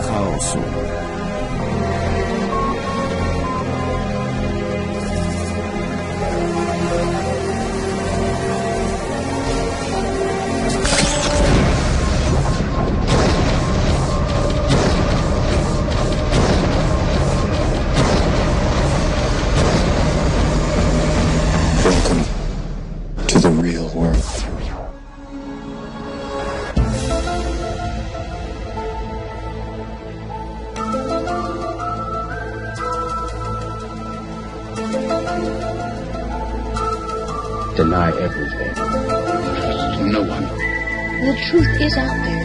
chaosu. Welcome to the real world. Deny everything. Trust no one. The truth is out there.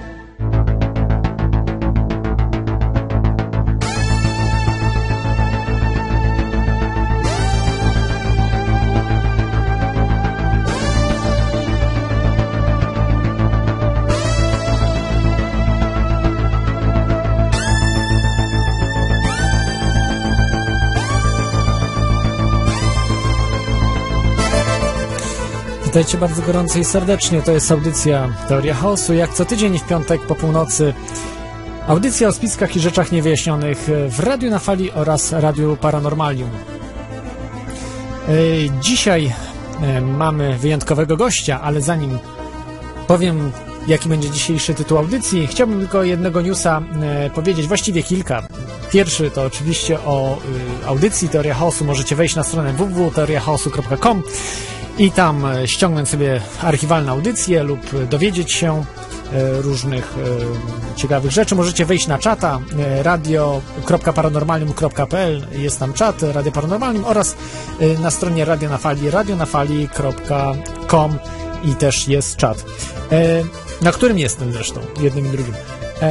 Witajcie bardzo gorąco i serdecznie. To jest audycja Teoria Chaosu. Jak co tydzień w piątek po północy audycja o spiskach i rzeczach niewyjaśnionych w Radiu na Fali oraz Radiu Paranormalium. Dzisiaj mamy wyjątkowego gościa, ale zanim powiem, jaki będzie dzisiejszy tytuł audycji, chciałbym tylko jednego newsa powiedzieć, właściwie kilka. Pierwszy to oczywiście o audycji Teoria Chaosu. Możecie wejść na stronę www.teoriachaosu.com i tam ściągnąć sobie archiwalne audycje lub dowiedzieć się różnych ciekawych rzeczy. Możecie wejść na czata radio.paranormalium.pl, jest tam czat Radio Paranormalium, oraz na stronie Radio na Fali, radionafali.com i też jest czat, na którym jestem zresztą, jednym i drugim.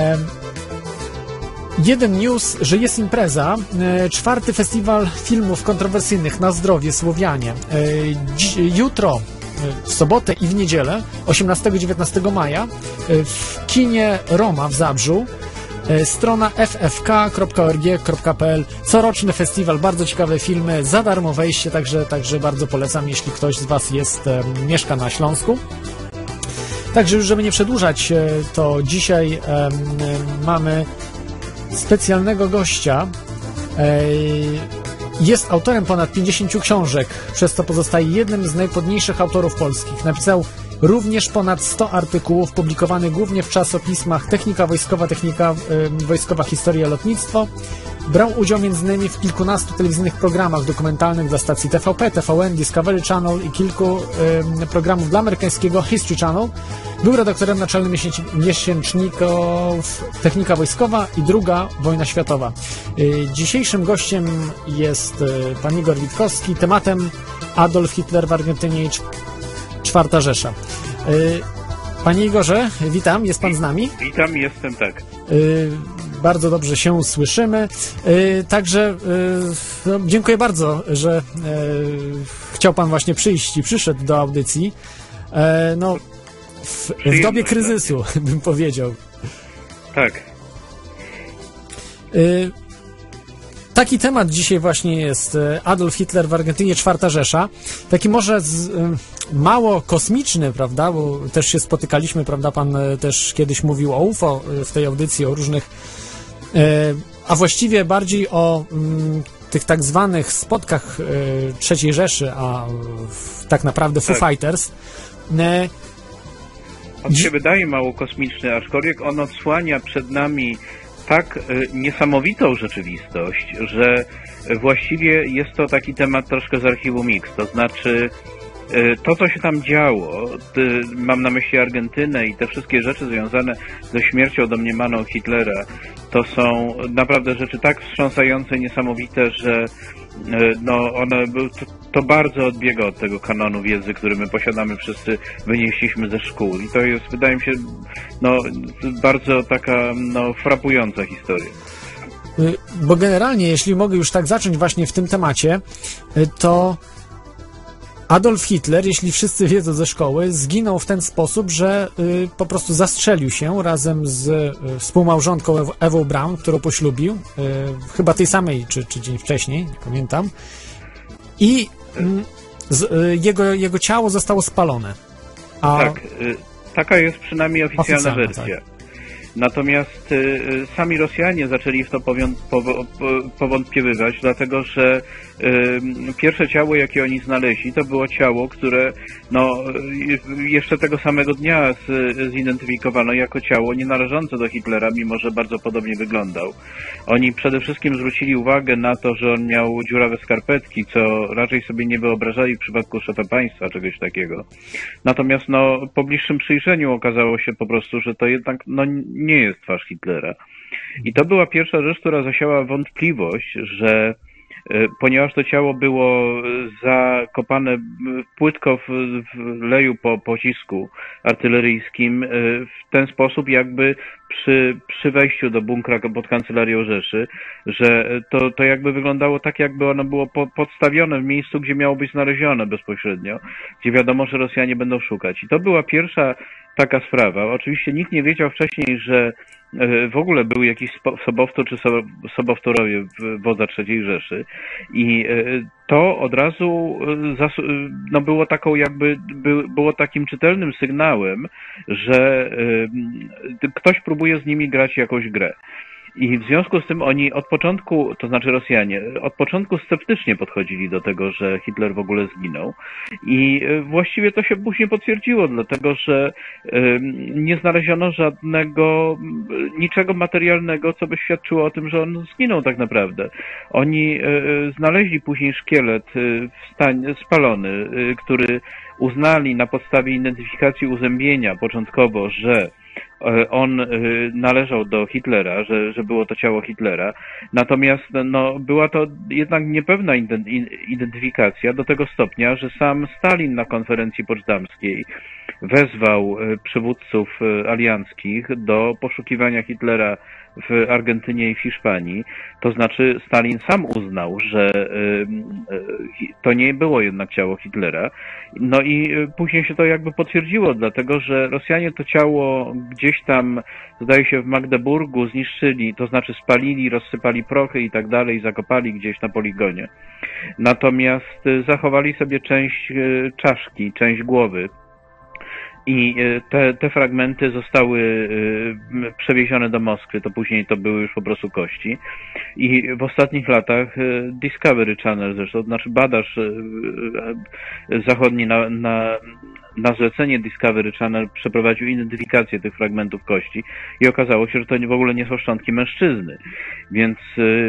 Jeden news, że jest impreza, 4. Festiwal Filmów Kontrowersyjnych na Zdrowie Słowianie. Jutro, w sobotę i w niedzielę, 18-19 maja, w kinie Roma w Zabrzu, strona ffk.org.pl. Coroczny festiwal, bardzo ciekawe filmy, za darmo wejście, także bardzo polecam, jeśli ktoś z Was mieszka na Śląsku. Także już, żeby nie przedłużać, to dzisiaj mamy specjalnego gościa. Jest autorem ponad 50 książek, przez co pozostaje jednym z najpłodniejszych autorów polskich. Napisał również ponad 100 artykułów publikowanych głównie w czasopismach Technika Wojskowa, Historia i Lotnictwo. Brał udział m.in. w kilkunastu telewizyjnych programach dokumentalnych dla stacji TVP, TVN, Discovery Channel i kilku programów dla amerykańskiego History Channel. Był redaktorem naczelnym miesięczników Technika Wojskowa i II wojna światowa. Dzisiejszym gościem jest pan Igor Witkowski. Tematem Adolf Hitler w Argentynie i Czwarta Rzesza. Panie Igorze, witam, jest pan z nami? Witam, jestem, tak. Bardzo dobrze się słyszymy. Także no, dziękuję bardzo, że chciał pan właśnie przyjść i przyszedł do audycji. No, w dobie kryzysu, bym powiedział. Tak. Taki temat dzisiaj właśnie jest Adolf Hitler w Argentynie, Czwarta Rzesza. Taki może mało kosmiczny, prawda, bo też się spotykaliśmy, prawda, pan też kiedyś mówił o UFO w tej audycji, o różnych, a właściwie bardziej o tych tak zwanych spotkach III Rzeszy, a tak naprawdę Foo Fighters. On się wydaje mało kosmiczny, aczkolwiek on odsłania przed nami tak niesamowitą rzeczywistość, że właściwie jest to taki temat troszkę z archiwum X, to znaczy to, co się tam działo, mam na myśli Argentynę i te wszystkie rzeczy związane ze śmiercią domniemaną Hitlera, to są naprawdę rzeczy tak wstrząsające, niesamowite, że no one to bardzo odbiega od tego kanonu wiedzy, który my posiadamy, wszyscy wynieśliśmy ze szkół. I to jest, wydaje mi się, no bardzo taka frapująca historia. Bo generalnie, jeśli mogę już tak zacząć właśnie w tym temacie, to Adolf Hitler, jeśli wszyscy wiedzą ze szkoły, zginął w ten sposób, że po prostu zastrzelił się razem z współmałżonką Ewą Braun, którą poślubił, chyba tej samej, czy dzień wcześniej, nie pamiętam. I jego ciało zostało spalone. Tak, taka jest przynajmniej oficjalna wersja. Tak. Natomiast sami Rosjanie zaczęli w to powątpiewywać, dlatego że pierwsze ciało, jakie oni znaleźli, to było ciało, które jeszcze tego samego dnia zidentyfikowano jako ciało nienależące do Hitlera, mimo że bardzo podobnie wyglądał. Oni przede wszystkim zwrócili uwagę na to, że on miał dziurawe skarpetki, co raczej sobie nie wyobrażali w przypadku szefa państwa, czegoś takiego. Natomiast po bliższym przyjrzeniu okazało się po prostu, że to jednak nie jest twarz Hitlera. I to była pierwsza rzecz, która zasiała wątpliwość, że ponieważ to ciało było zakopane płytko w leju po pocisku artyleryjskim, w ten sposób jakby przy wejściu do bunkra pod kancelarią Rzeszy, że to jakby wyglądało tak, jakby ono było podstawione w miejscu, gdzie miało być znalezione bezpośrednio, gdzie wiadomo, że Rosjanie będą szukać. I to była pierwsza taka sprawa. Oczywiście nikt nie wiedział wcześniej, że w ogóle był jakiś sobowtór czy sobowtórowie wodza III Rzeszy i to od razu było taką było takim czytelnym sygnałem, że ktoś próbuje z nimi grać jakąś grę. I w związku z tym oni od początku, to znaczy Rosjanie, od początku sceptycznie podchodzili do tego, że Hitler w ogóle zginął. I właściwie to się później potwierdziło, dlatego że nie znaleziono niczego materialnego, co by świadczyło o tym, że on zginął tak naprawdę. Oni znaleźli później szkielet spalony, który uznali na podstawie identyfikacji uzębienia początkowo, że on należał do Hitlera, że było to ciało Hitlera. Natomiast była to jednak niepewna identyfikacja do tego stopnia, że sam Stalin na konferencji poczdamskiej wezwał przywódców alianckich do poszukiwania Hitlera w Argentynie i w Hiszpanii. To znaczy Stalin sam uznał, że to nie było jednak ciało Hitlera. No i później się to jakby potwierdziło, dlatego że Rosjanie to ciało gdzieś tam, zdaje się, w Magdeburgu zniszczyli, to znaczy spalili, rozsypali prochy i tak dalej, zakopali gdzieś na poligonie. Natomiast zachowali sobie część czaszki, część głowy. I te fragmenty zostały przewiezione do Moskwy, to później to były już po prostu kości. I w ostatnich latach Discovery Channel zresztą, to znaczy badacz zachodni na zlecenie Discovery Channel przeprowadził identyfikację tych fragmentów kości i okazało się, że to w ogóle nie są szczątki mężczyzny. Więc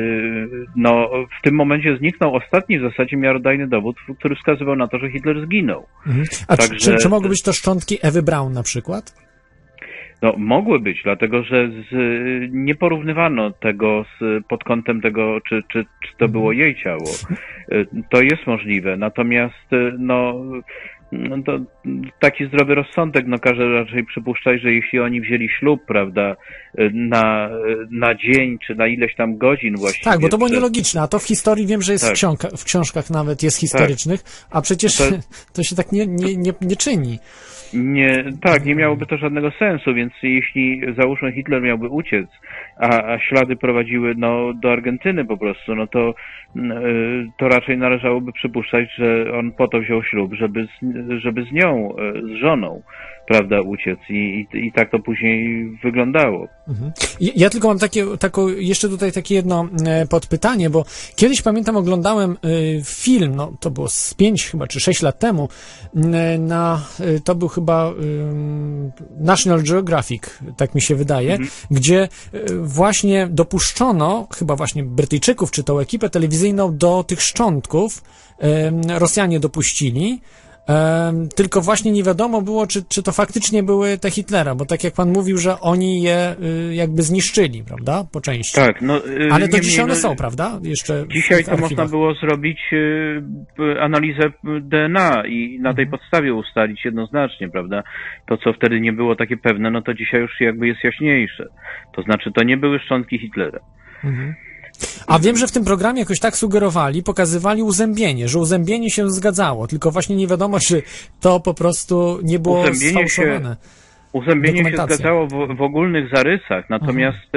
w tym momencie zniknął ostatni w zasadzie miarodajny dowód, który wskazywał na to, że Hitler zginął. Mhm. A czy mogły być to szczątki Ewy Braun na przykład? Mogły być, dlatego że nie porównywano tego pod kątem tego, czy to było jej ciało. To jest możliwe, natomiast to taki zdrowy rozsądek każe raczej przypuszczać, że jeśli oni wzięli ślub, prawda, na dzień, czy na ileś tam godzin właściwie. Tak, bo to było nielogiczne, a to w historii wiem, że jest w książkach nawet jest historycznych, a przecież to się tak nie czyni. Nie miałoby to żadnego sensu, więc jeśli załóżmy Hitler miałby uciec, a ślady prowadziły do Argentyny po prostu, to raczej należałoby przypuszczać, że on po to wziął ślub, żeby z nią, z żoną, prawda, uciec i tak to później wyglądało. Mhm. Ja tylko mam jeszcze tutaj takie jedno podpytanie, bo kiedyś pamiętam oglądałem film, to było z 5 chyba czy 6 lat temu, to był chyba National Geographic, tak mi się wydaje, gdzie właśnie dopuszczono chyba właśnie Brytyjczyków, czy tą ekipę telewizyjną do tych szczątków Rosjanie dopuścili. Tylko właśnie nie wiadomo było, czy to faktycznie były te Hitlera, bo tak jak pan mówił, że oni je jakby zniszczyli, prawda, po części. Tak, ale do dzisiaj one są, prawda? Jeszcze dzisiaj to można było zrobić analizę DNA i na tej podstawie ustalić jednoznacznie, prawda? To, co wtedy nie było takie pewne, to dzisiaj już jakby jest jaśniejsze. To znaczy, to nie były szczątki Hitlera. Mhm. A wiem, że w tym programie jakoś tak sugerowali, pokazywali uzębienie, że uzębienie się zgadzało, tylko właśnie nie wiadomo, czy to po prostu nie było sfałszowane. Uzębienie się dokumentację. zgadzało w ogólnych zarysach, natomiast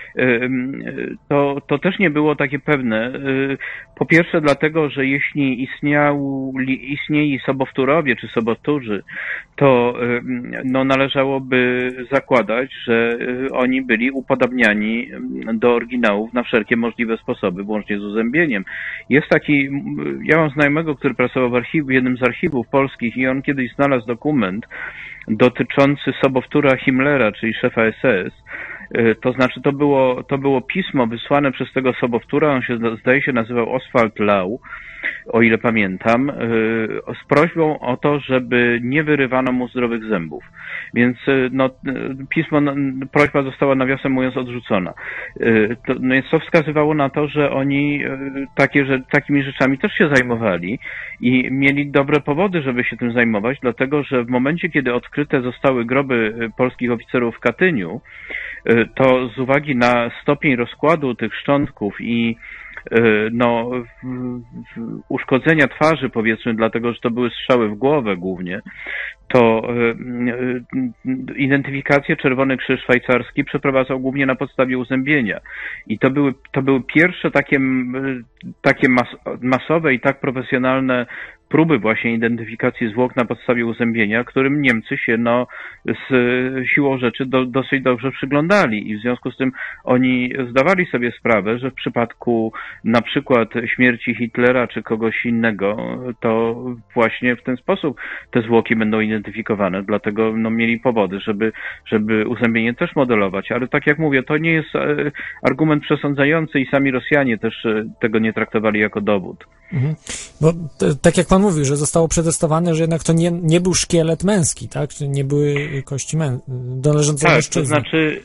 to też nie było takie pewne. Po pierwsze dlatego, że jeśli istnieli sobowtórowie czy sobowtórzy, to no, należałoby zakładać, że oni byli upodabniani do oryginałów na wszelkie możliwe sposoby, włącznie z uzębieniem. Jest taki, ja mam znajomego, który pracował w jednym z archiwów polskich i on kiedyś znalazł dokument dotyczący sobowtóra Himmlera, czyli szefa SS. To znaczy, to było pismo wysłane przez tego sobowtóra, on się, zdaje się, nazywał Oswald Lau, o ile pamiętam, z prośbą o to, żeby nie wyrywano mu zdrowych zębów. Więc no, pismo, prośba została, nawiasem mówiąc, odrzucona. Więc to wskazywało na to, że oni takimi rzeczami też się zajmowali i mieli dobre powody, żeby się tym zajmować, dlatego że w momencie, kiedy odkryte zostały groby polskich oficerów w Katyniu, to z uwagi na stopień rozkładu tych szczątków i no, uszkodzenia twarzy, powiedzmy, dlatego że to były strzały w głowę głównie, to identyfikację Czerwony Krzyż Szwajcarski przeprowadzał głównie na podstawie uzębienia. I to były pierwsze takie masowe i tak profesjonalne próby właśnie identyfikacji zwłok na podstawie uzębienia, którym Niemcy się no, z siłą rzeczy dosyć dobrze przyglądali i w związku z tym oni zdawali sobie sprawę, że w przypadku na przykład śmierci Hitlera czy kogoś innego, to właśnie w ten sposób te zwłoki będą identyfikowane, dlatego no, mieli powody, żeby uzębienie też modelować, ale tak jak mówię, to nie jest argument przesądzający i sami Rosjanie też tego nie traktowali jako dowód. Mhm. Bo tak jak pan mówił, że zostało przetestowane, że jednak to nie był szkielet męski, tak? Czy nie były kości należące do mężczyzny. To znaczy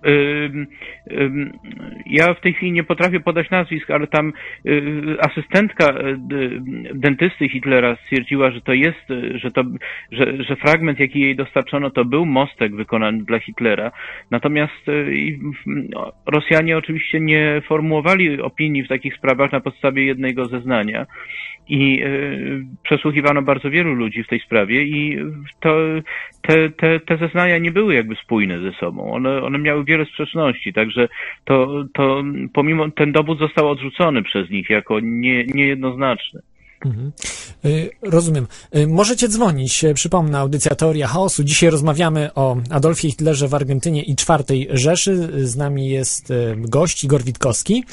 ja w tej chwili nie potrafię podać nazwisk, ale tam asystentka dentysty Hitlera stwierdziła, że to jest, że fragment, jaki jej dostarczono, to był mostek wykonany dla Hitlera. Natomiast Rosjanie oczywiście nie formułowali opinii w takich sprawach na podstawie jednego zeznania i przesłuchiwano bardzo wielu ludzi w tej sprawie i te zeznania nie były jakby spójne ze sobą. One miały wiele sprzeczności, także to pomimo ten dowód został odrzucony przez nich jako niejednoznaczny. Mhm. Rozumiem. Możecie dzwonić. Przypomnę, audycja Teoria Chaosu. Dzisiaj rozmawiamy o Adolfie Hitlerze w Argentynie i IV Rzeszy. Z nami jest gość Igor Witkowski.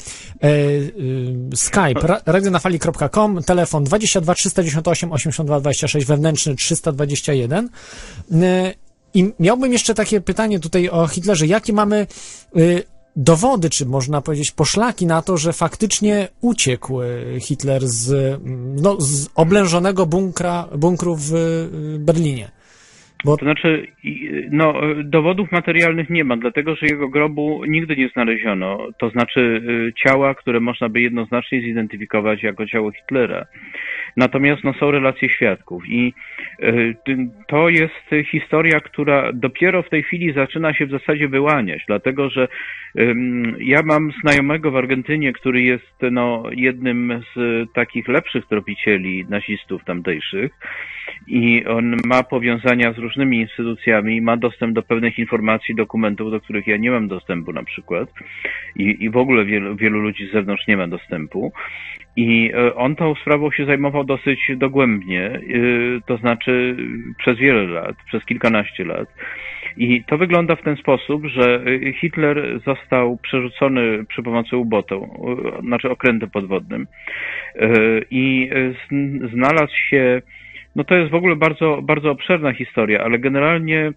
Skype radionafali.com, telefon 22 398 82 26, wewnętrzny 321. I miałbym jeszcze takie pytanie tutaj o Hitlerze. Jakie mamy dowody, czy można powiedzieć poszlaki na to, że faktycznie uciekł Hitler z oblężonego bunkru w Berlinie? To znaczy, no, dowodów materialnych nie ma, dlatego że jego grobu nigdy nie znaleziono. To znaczy ciała, które można by jednoznacznie zidentyfikować jako ciało Hitlera. Natomiast no, są relacje świadków i to jest historia, która dopiero w tej chwili zaczyna się w zasadzie wyłaniać, dlatego że ja mam znajomego w Argentynie, który jest no, jednym z takich lepszych tropicieli nazistów tamtejszych i on ma powiązania z różnymi instytucjami, ma dostęp do pewnych informacji, dokumentów, do których ja nie mam dostępu na przykład i w ogóle wielu ludzi z zewnątrz nie ma dostępu. I on tą sprawą się zajmował dosyć dogłębnie, to znaczy przez wiele lat, przez kilkanaście lat. I to wygląda w ten sposób, że Hitler został przerzucony przy pomocy U-botu, znaczy okrętem podwodnym i znalazł się. No to jest w ogóle bardzo, bardzo obszerna historia, ale generalnie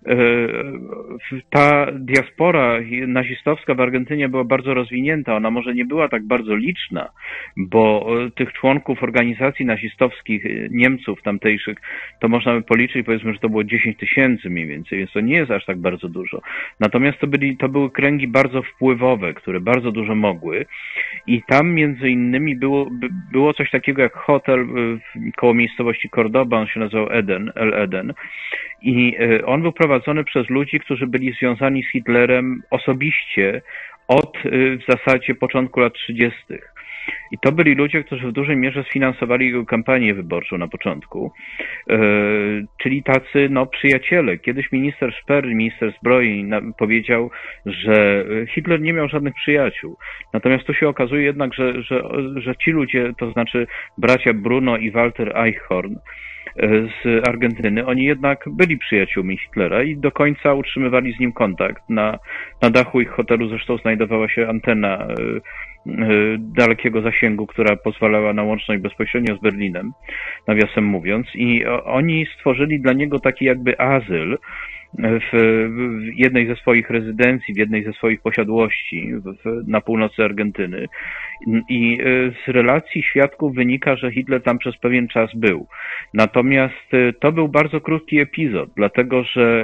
ta diaspora nazistowska w Argentynie była bardzo rozwinięta. Ona może nie była tak bardzo liczna, bo tych członków organizacji nazistowskich, Niemców tamtejszych, to można by policzyć, powiedzmy, że to było 10 000 mniej więcej, więc to nie jest aż tak bardzo dużo. Natomiast to były kręgi bardzo wpływowe, które bardzo dużo mogły i tam między innymi było coś takiego jak hotel koło miejscowości Cordoba, on się nazywał El Eden i on był prowadzony przez ludzi, którzy byli związani z Hitlerem osobiście od w zasadzie początku lat 30. I to byli ludzie, którzy w dużej mierze sfinansowali jego kampanię wyborczą na początku, czyli tacy przyjaciele. Kiedyś minister Speer, minister zbroi powiedział, że Hitler nie miał żadnych przyjaciół. Natomiast tu się okazuje jednak, że ci ludzie, to znaczy bracia Bruno i Walter Eichhorn z Argentyny, oni jednak byli przyjaciółmi Hitlera i do końca utrzymywali z nim kontakt. Na dachu ich hotelu zresztą znajdowała się antena dalekiego zasięgu, która pozwalała na łączność bezpośrednio z Berlinem, nawiasem mówiąc, i oni stworzyli dla niego taki jakby azyl w jednej ze swoich rezydencji, w jednej ze swoich posiadłości na północy Argentyny. I z relacji świadków wynika, że Hitler tam przez pewien czas był. Natomiast to był bardzo krótki epizod, dlatego że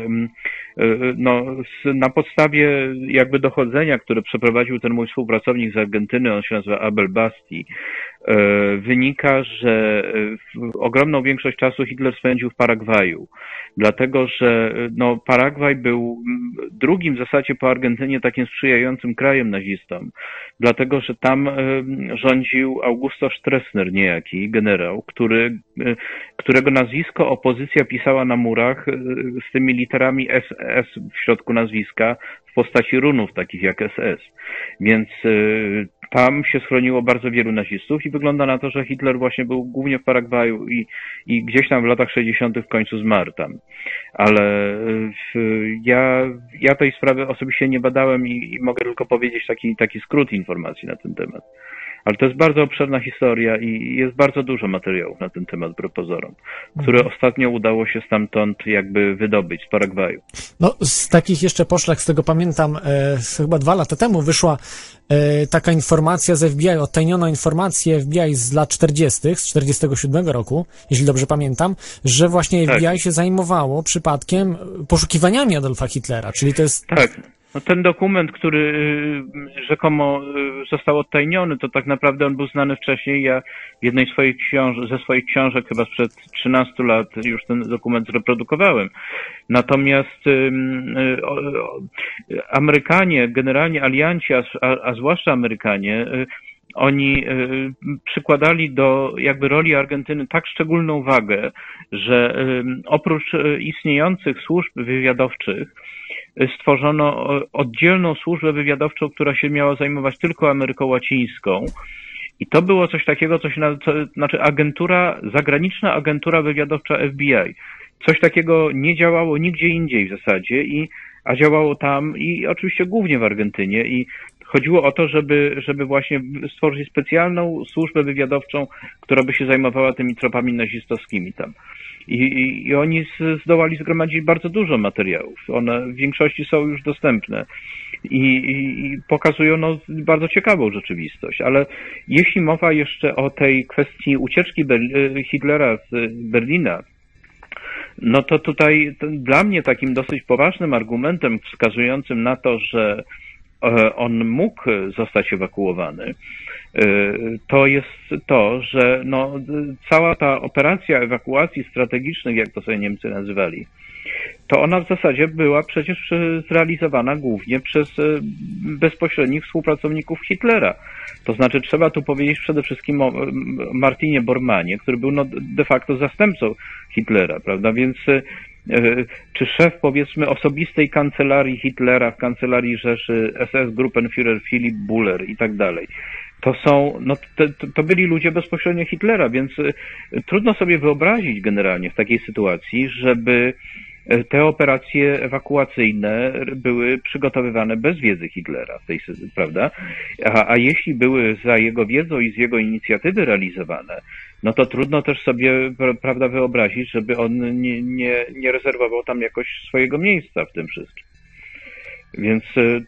na podstawie jakby dochodzenia, które przeprowadził ten mój współpracownik z Argentyny, on się nazywa Abel Basti, wynika, że ogromną większość czasu Hitler spędził w Paragwaju, dlatego że Paragwaj był drugim w zasadzie po Argentynie takim sprzyjającym krajem nazistom, dlatego że tam rządził Augusto Stroessner niejaki, generał, którego nazwisko opozycja pisała na murach z tymi literami SS w środku nazwiska w postaci runów takich jak SS. Więc tam się schroniło bardzo wielu nazistów i wygląda na to, że Hitler właśnie był głównie w Paragwaju i gdzieś tam w latach 60. w końcu zmarł tam. Ale ja tej sprawy osobiście nie badałem i mogę tylko powiedzieć taki skrót informacji na ten temat. Ale to jest bardzo obszerna historia i jest bardzo dużo materiałów na ten temat, wbrew pozorom, które ostatnio udało się stamtąd jakby wydobyć, z Paragwaju. Z takich jeszcze poszlak, z tego pamiętam, chyba 2 lata temu wyszła taka informacja z FBI, odtajniona informacja FBI z lat 40., z 47 roku, jeśli dobrze pamiętam, że właśnie FBI się zajmowało przypadkiem poszukiwaniami Adolfa Hitlera, czyli to jest... Tak. Ten dokument, który rzekomo został odtajniony, to tak naprawdę on był znany wcześniej. Ja w jednej ze swoich książek chyba sprzed 13 lat już ten dokument zreprodukowałem. Natomiast Amerykanie, generalnie alianci, a zwłaszcza Amerykanie, oni przykładali do jakby roli Argentyny tak szczególną wagę, że oprócz istniejących służb wywiadowczych stworzono oddzielną służbę wywiadowczą, która się miała zajmować tylko Ameryką Łacińską. I to było coś takiego, znaczy zagraniczna agentura wywiadowcza FBI. Coś takiego nie działało nigdzie indziej w zasadzie, a działało tam i oczywiście głównie w Argentynie. I chodziło o to, żeby właśnie stworzyć specjalną służbę wywiadowczą, która by się zajmowała tymi tropami nazistowskimi tam. I oni zdołali zgromadzić bardzo dużo materiałów. One w większości są już dostępne i pokazują bardzo ciekawą rzeczywistość. Ale jeśli mowa jeszcze o tej kwestii ucieczki Hitlera z Berlina, to tutaj dla mnie takim dosyć poważnym argumentem wskazującym na to, że on mógł zostać ewakuowany, to jest to, że cała ta operacja ewakuacji strategicznych, jak to sobie Niemcy nazywali, to ona w zasadzie była przecież zrealizowana głównie przez bezpośrednich współpracowników Hitlera. To znaczy trzeba tu powiedzieć przede wszystkim o Martinie Bormannie, który był de facto zastępcą Hitlera, prawda? Więc czy szef, powiedzmy, osobistej kancelarii Hitlera w kancelarii Rzeszy, SS-Gruppenführer Philipp Buller i tak dalej. To byli ludzie bezpośrednio Hitlera, więc trudno sobie wyobrazić generalnie w takiej sytuacji, żeby te operacje ewakuacyjne były przygotowywane bez wiedzy Hitlera, prawda? A jeśli były za jego wiedzą i z jego inicjatywy realizowane, to trudno też sobie, prawda, wyobrazić, żeby on nie rezerwował tam jakoś swojego miejsca w tym wszystkim. Więc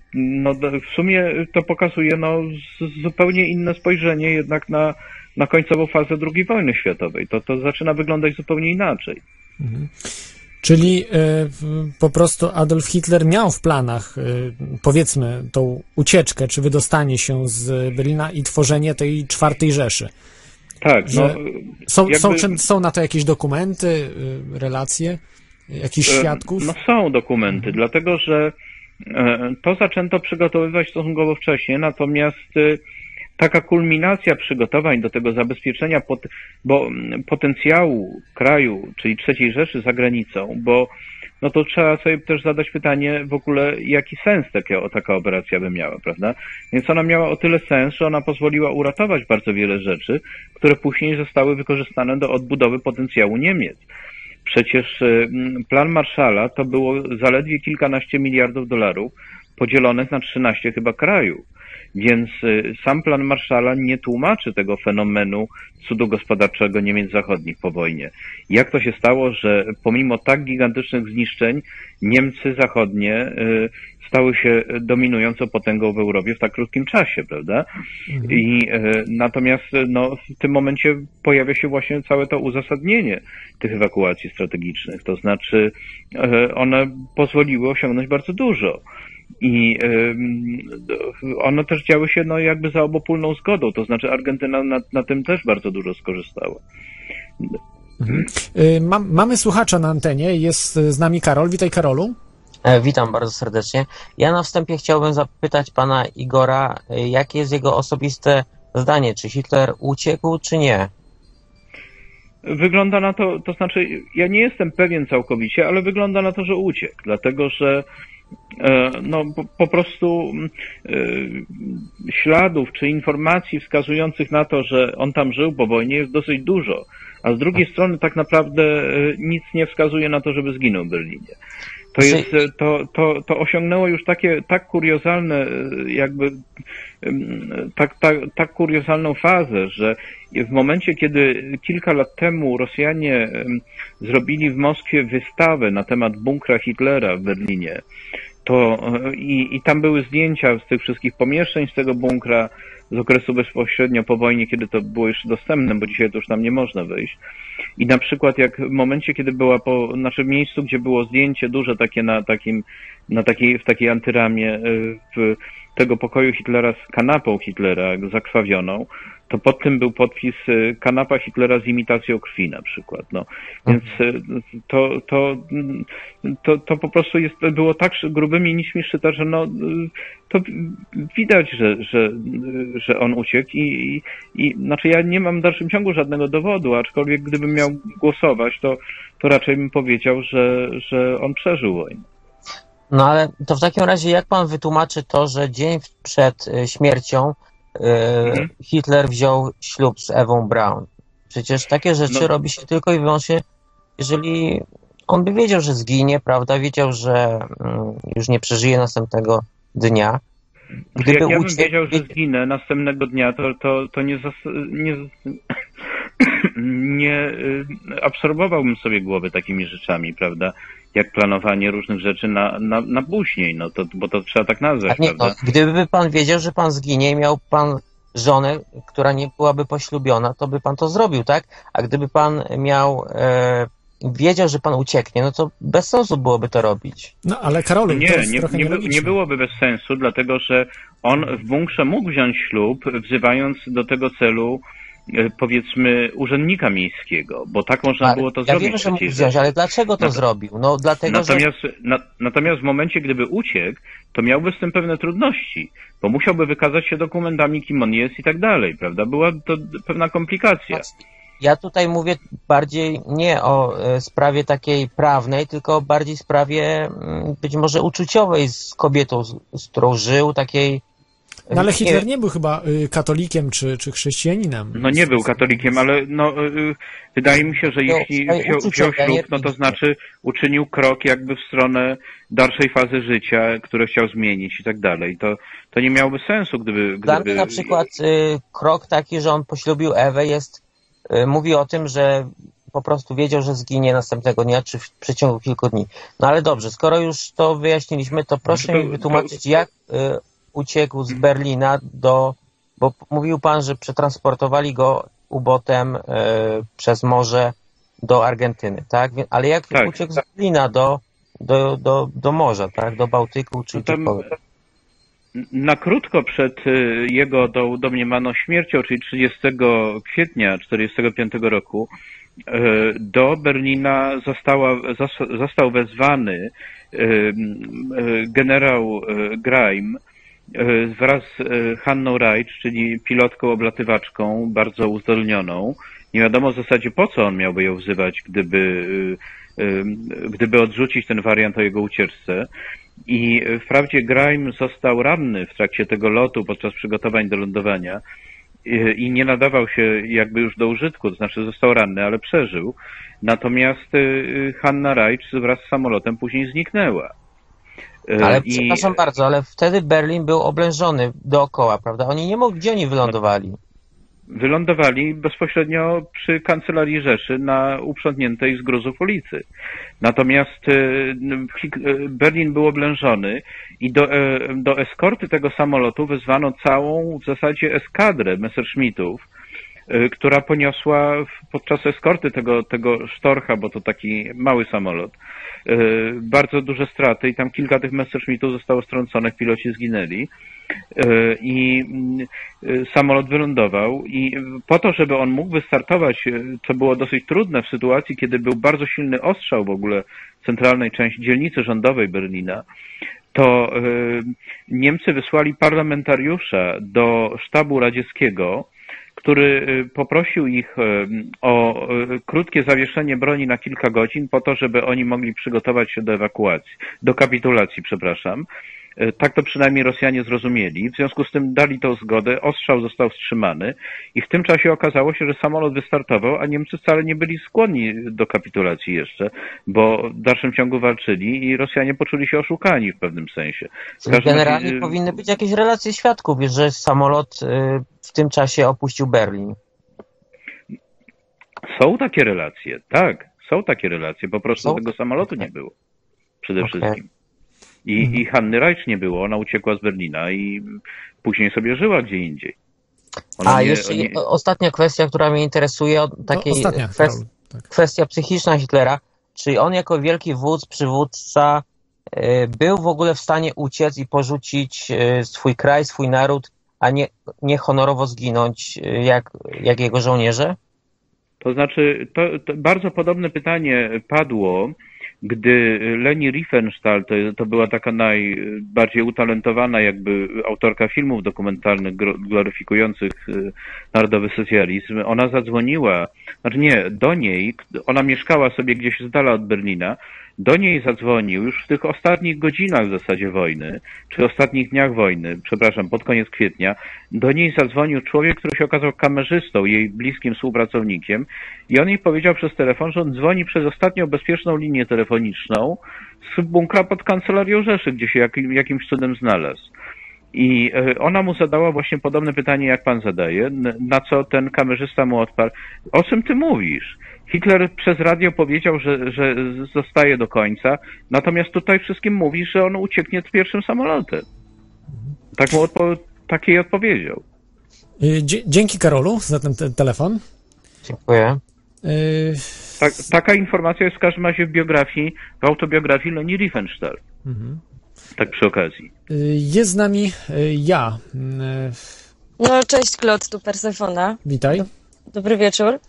w sumie to pokazuje zupełnie inne spojrzenie jednak na końcową fazę II wojny światowej. To zaczyna wyglądać zupełnie inaczej. Mhm. Czyli po prostu Adolf Hitler miał w planach, powiedzmy, tą ucieczkę, czy wydostanie się z Berlina i tworzenie tej czwartej Rzeszy. Tak. Są na to jakieś dokumenty, relacje, jakichś świadków? Są dokumenty, dlatego że to zaczęto przygotowywać stosunkowo wcześnie, natomiast taka kulminacja przygotowań do tego zabezpieczenia potencjału kraju, czyli III Rzeszy za granicą, bo no to trzeba sobie też zadać pytanie w ogóle, jaki sens taka operacja by miała, prawda? Więc ona miała o tyle sens, że ona pozwoliła uratować bardzo wiele rzeczy, które później zostały wykorzystane do odbudowy potencjału Niemiec. Przecież plan Marshalla to było zaledwie kilkanaście miliardów dolarów podzielonych na 13 chyba krajów. Więc sam plan Marshalla nie tłumaczy tego fenomenu cudu gospodarczego Niemiec Zachodnich po wojnie. Jak to się stało, że pomimo tak gigantycznych zniszczeń Niemcy Zachodnie stały się dominującą potęgą w Europie w tak krótkim czasie, prawda? I natomiast no, w tym momencie pojawia się właśnie całe to uzasadnienie tych ewakuacji strategicznych. To znaczy one pozwoliły osiągnąć bardzo dużo. I one też działy się no jakby za obopólną zgodą, to znaczy Argentyna na tym też bardzo dużo skorzystała. Mamy słuchacza na antenie, jest z nami Karol. Witaj, Karolu. Witam bardzo serdecznie. Ja na wstępie chciałbym zapytać pana Igora, jakie jest jego osobiste zdanie, czy Hitler uciekł, czy nie? Wygląda na to, to znaczy ja nie jestem pewien całkowicie, ale wygląda na to, że uciekł, dlatego że no, po prostu śladów czy informacji wskazujących na to, że on tam żył po wojnie jest dosyć dużo, a z drugiej strony tak naprawdę nic nie wskazuje na to, żeby zginął w Berlinie. To jest, to osiągnęło już tak kuriozalne, jakby tak kuriozalną fazę, że w momencie, kiedy kilka lat temu Rosjanie zrobili w Moskwie wystawę na temat bunkra Hitlera w Berlinie, to i tam były zdjęcia z tych wszystkich pomieszczeń z tego bunkra z okresu bezpośrednio po wojnie, kiedy to było jeszcze dostępne, bo dzisiaj to już tam nie można wejść. I na przykład jak w momencie, kiedy była w miejscu, gdzie było zdjęcie duże takie w takiej antyramie tego pokoju Hitlera z kanapą Hitlera zakrwawioną, to pod tym był podpis kanapa Hitlera z imitacją krwi na przykład. No. Więc to po prostu było tak grubymi nićmi szyte, że no, to widać, że on uciekł i znaczy ja nie mam w dalszym ciągu żadnego dowodu, aczkolwiek gdybym miał głosować, to raczej bym powiedział, że on przeżył wojnę. No ale to w takim razie jak pan wytłumaczy to, że dzień przed śmiercią Hitler wziął ślub z Ewą Braun? Przecież takie rzeczy robi się tylko i wyłącznie, jeżeli on by wiedział, że zginie, prawda? Wiedział, że już nie przeżyje następnego dnia. Gdyby jak ja bym wiedział, że zginę następnego dnia, to nie absorbowałbym sobie głowy takimi rzeczami, prawda? Jak planowanie różnych rzeczy na później, no to, bo to trzeba tak nazwać, nie, prawda? No, gdyby pan wiedział, że pan zginie i miał pan żonę, która nie byłaby poślubiona, to by pan to zrobił, tak? A gdyby pan wiedział, że pan ucieknie, no to bez sensu byłoby to robić. No ale Karolu, nie byłoby bez sensu, dlatego że on w bunkrze mógł wziąć ślub, wzywając do tego celu powiedzmy urzędnika miejskiego, bo tak można było to zrobić. Ja wiem, że mógł wziąć, ale dlaczego to zrobił? No dlatego, natomiast w momencie, gdyby uciekł, to miałby z tym pewne trudności, bo musiałby wykazać się dokumentami, kim on jest i tak dalej, prawda? Była to pewna komplikacja. Ja tutaj mówię bardziej nie o sprawie takiej prawnej, tylko bardziej sprawie być może uczuciowej z kobietą, z którą żył, takiej... No ale Hitler nie był chyba katolikiem czy chrześcijaninem. No nie był katolikiem, ale no, wydaje mi się, że jeśli wziął ślub, no to znaczy uczynił krok jakby w stronę dalszej fazy życia, które chciał zmienić i tak dalej. To nie miałoby sensu, gdyby... Dla mnie na przykład krok taki, że on poślubił Ewę mówi o tym, że po prostu wiedział, że zginie następnego dnia, czy w przeciągu kilku dni. No ale dobrze, skoro już to wyjaśniliśmy, to proszę mi wytłumaczyć, jak uciekł z Berlina bo mówił pan, że przetransportowali go ubotem przez morze do Argentyny, tak? Ale jak uciekł z Berlina do morza, tak? Do Bałtyku czy gdziekolwiek? Na krótko przed jego domniemaną śmiercią, czyli 30 kwietnia 1945 roku, do Berlina został wezwany generał Greim, wraz z Hanną Reitsch, czyli pilotką oblatywaczką, bardzo uzdolnioną. Nie wiadomo w zasadzie po co on miałby ją wzywać, gdyby odrzucić ten wariant o jego ucieczce. I wprawdzie Grime został ranny w trakcie tego lotu podczas przygotowań do lądowania i nie nadawał się jakby już do użytku, to znaczy został ranny, ale przeżył. Natomiast Hanna Reitsch wraz z samolotem później zniknęła. Ale przepraszam bardzo, ale wtedy Berlin był oblężony dookoła, prawda? Oni nie mogli, gdzie oni wylądowali? Wylądowali bezpośrednio przy kancelarii Rzeszy na uprzątniętej z gruzów ulicy. Natomiast Berlin był oblężony i do eskorty tego samolotu wezwano całą w zasadzie eskadrę Messerschmittów, która poniosła podczas eskorty tego Storcha, bo to taki mały samolot, bardzo duże straty i tam kilka tych Messerschmittów zostało strąconych, piloci zginęli i samolot wylądował i po to, żeby on mógł wystartować, co było dosyć trudne w sytuacji, kiedy był bardzo silny ostrzał w ogóle centralnej części dzielnicy rządowej Berlina, to Niemcy wysłali parlamentariusza do sztabu radzieckiego, który poprosił ich o krótkie zawieszenie broni na kilka godzin po to, żeby oni mogli przygotować się do kapitulacji, przepraszam. Tak to przynajmniej Rosjanie zrozumieli. W związku z tym dali tą zgodę, ostrzał został wstrzymany i w tym czasie okazało się, że samolot wystartował, a Niemcy wcale nie byli skłonni do kapitulacji jeszcze, bo w dalszym ciągu walczyli i Rosjanie poczuli się oszukani w pewnym sensie. Generalnie powinny być jakieś relacje świadków, że samolot w tym czasie opuścił Berlin. Są takie relacje, tak. Są takie relacje. Po prostu tego samolotu nie było. Przede wszystkim. I Hanny Reitsch nie było. Ona uciekła z Berlina i później sobie żyła gdzie indziej. Ostatnia kwestia, która mnie interesuje, kwestia psychiczna Hitlera. Czy on jako wielki wódz, przywódca był w ogóle w stanie uciec i porzucić swój kraj, swój naród, a nie honorowo zginąć jak jego żołnierze? To znaczy, to bardzo podobne pytanie padło, gdy Leni Riefenstahl, to była taka najbardziej utalentowana jakby autorka filmów dokumentalnych gloryfikujących narodowy socjalizm, ona zadzwoniła, do niej, ona mieszkała sobie gdzieś z dala od Berlina, do niej zadzwonił już w tych ostatnich godzinach w zasadzie wojny, czy ostatnich dniach wojny, przepraszam, pod koniec kwietnia, do niej zadzwonił człowiek, który się okazał kamerzystą, jej bliskim współpracownikiem i on jej powiedział przez telefon, że on dzwoni przez ostatnią bezpieczną linię telefoniczną z bunkra pod kancelarią Rzeszy, gdzie się jakimś cudem znalazł. I ona mu zadała właśnie podobne pytanie, jak pan zadaje, na co ten kamerzysta mu odparł: o czym ty mówisz? Hitler przez radio powiedział, że zostaje do końca, natomiast tutaj wszystkim mówi, że on ucieknie z pierwszym samolotem. Tak jej odpowiedział. Dzięki, Karolu, za ten telefon. Dziękuję. Taka informacja jest w każdym razie w autobiografii Leni Riefenstahl. Tak przy okazji. Jest z nami ja. No, cześć Klot, tu Persefona. Witaj. Dobry wieczór.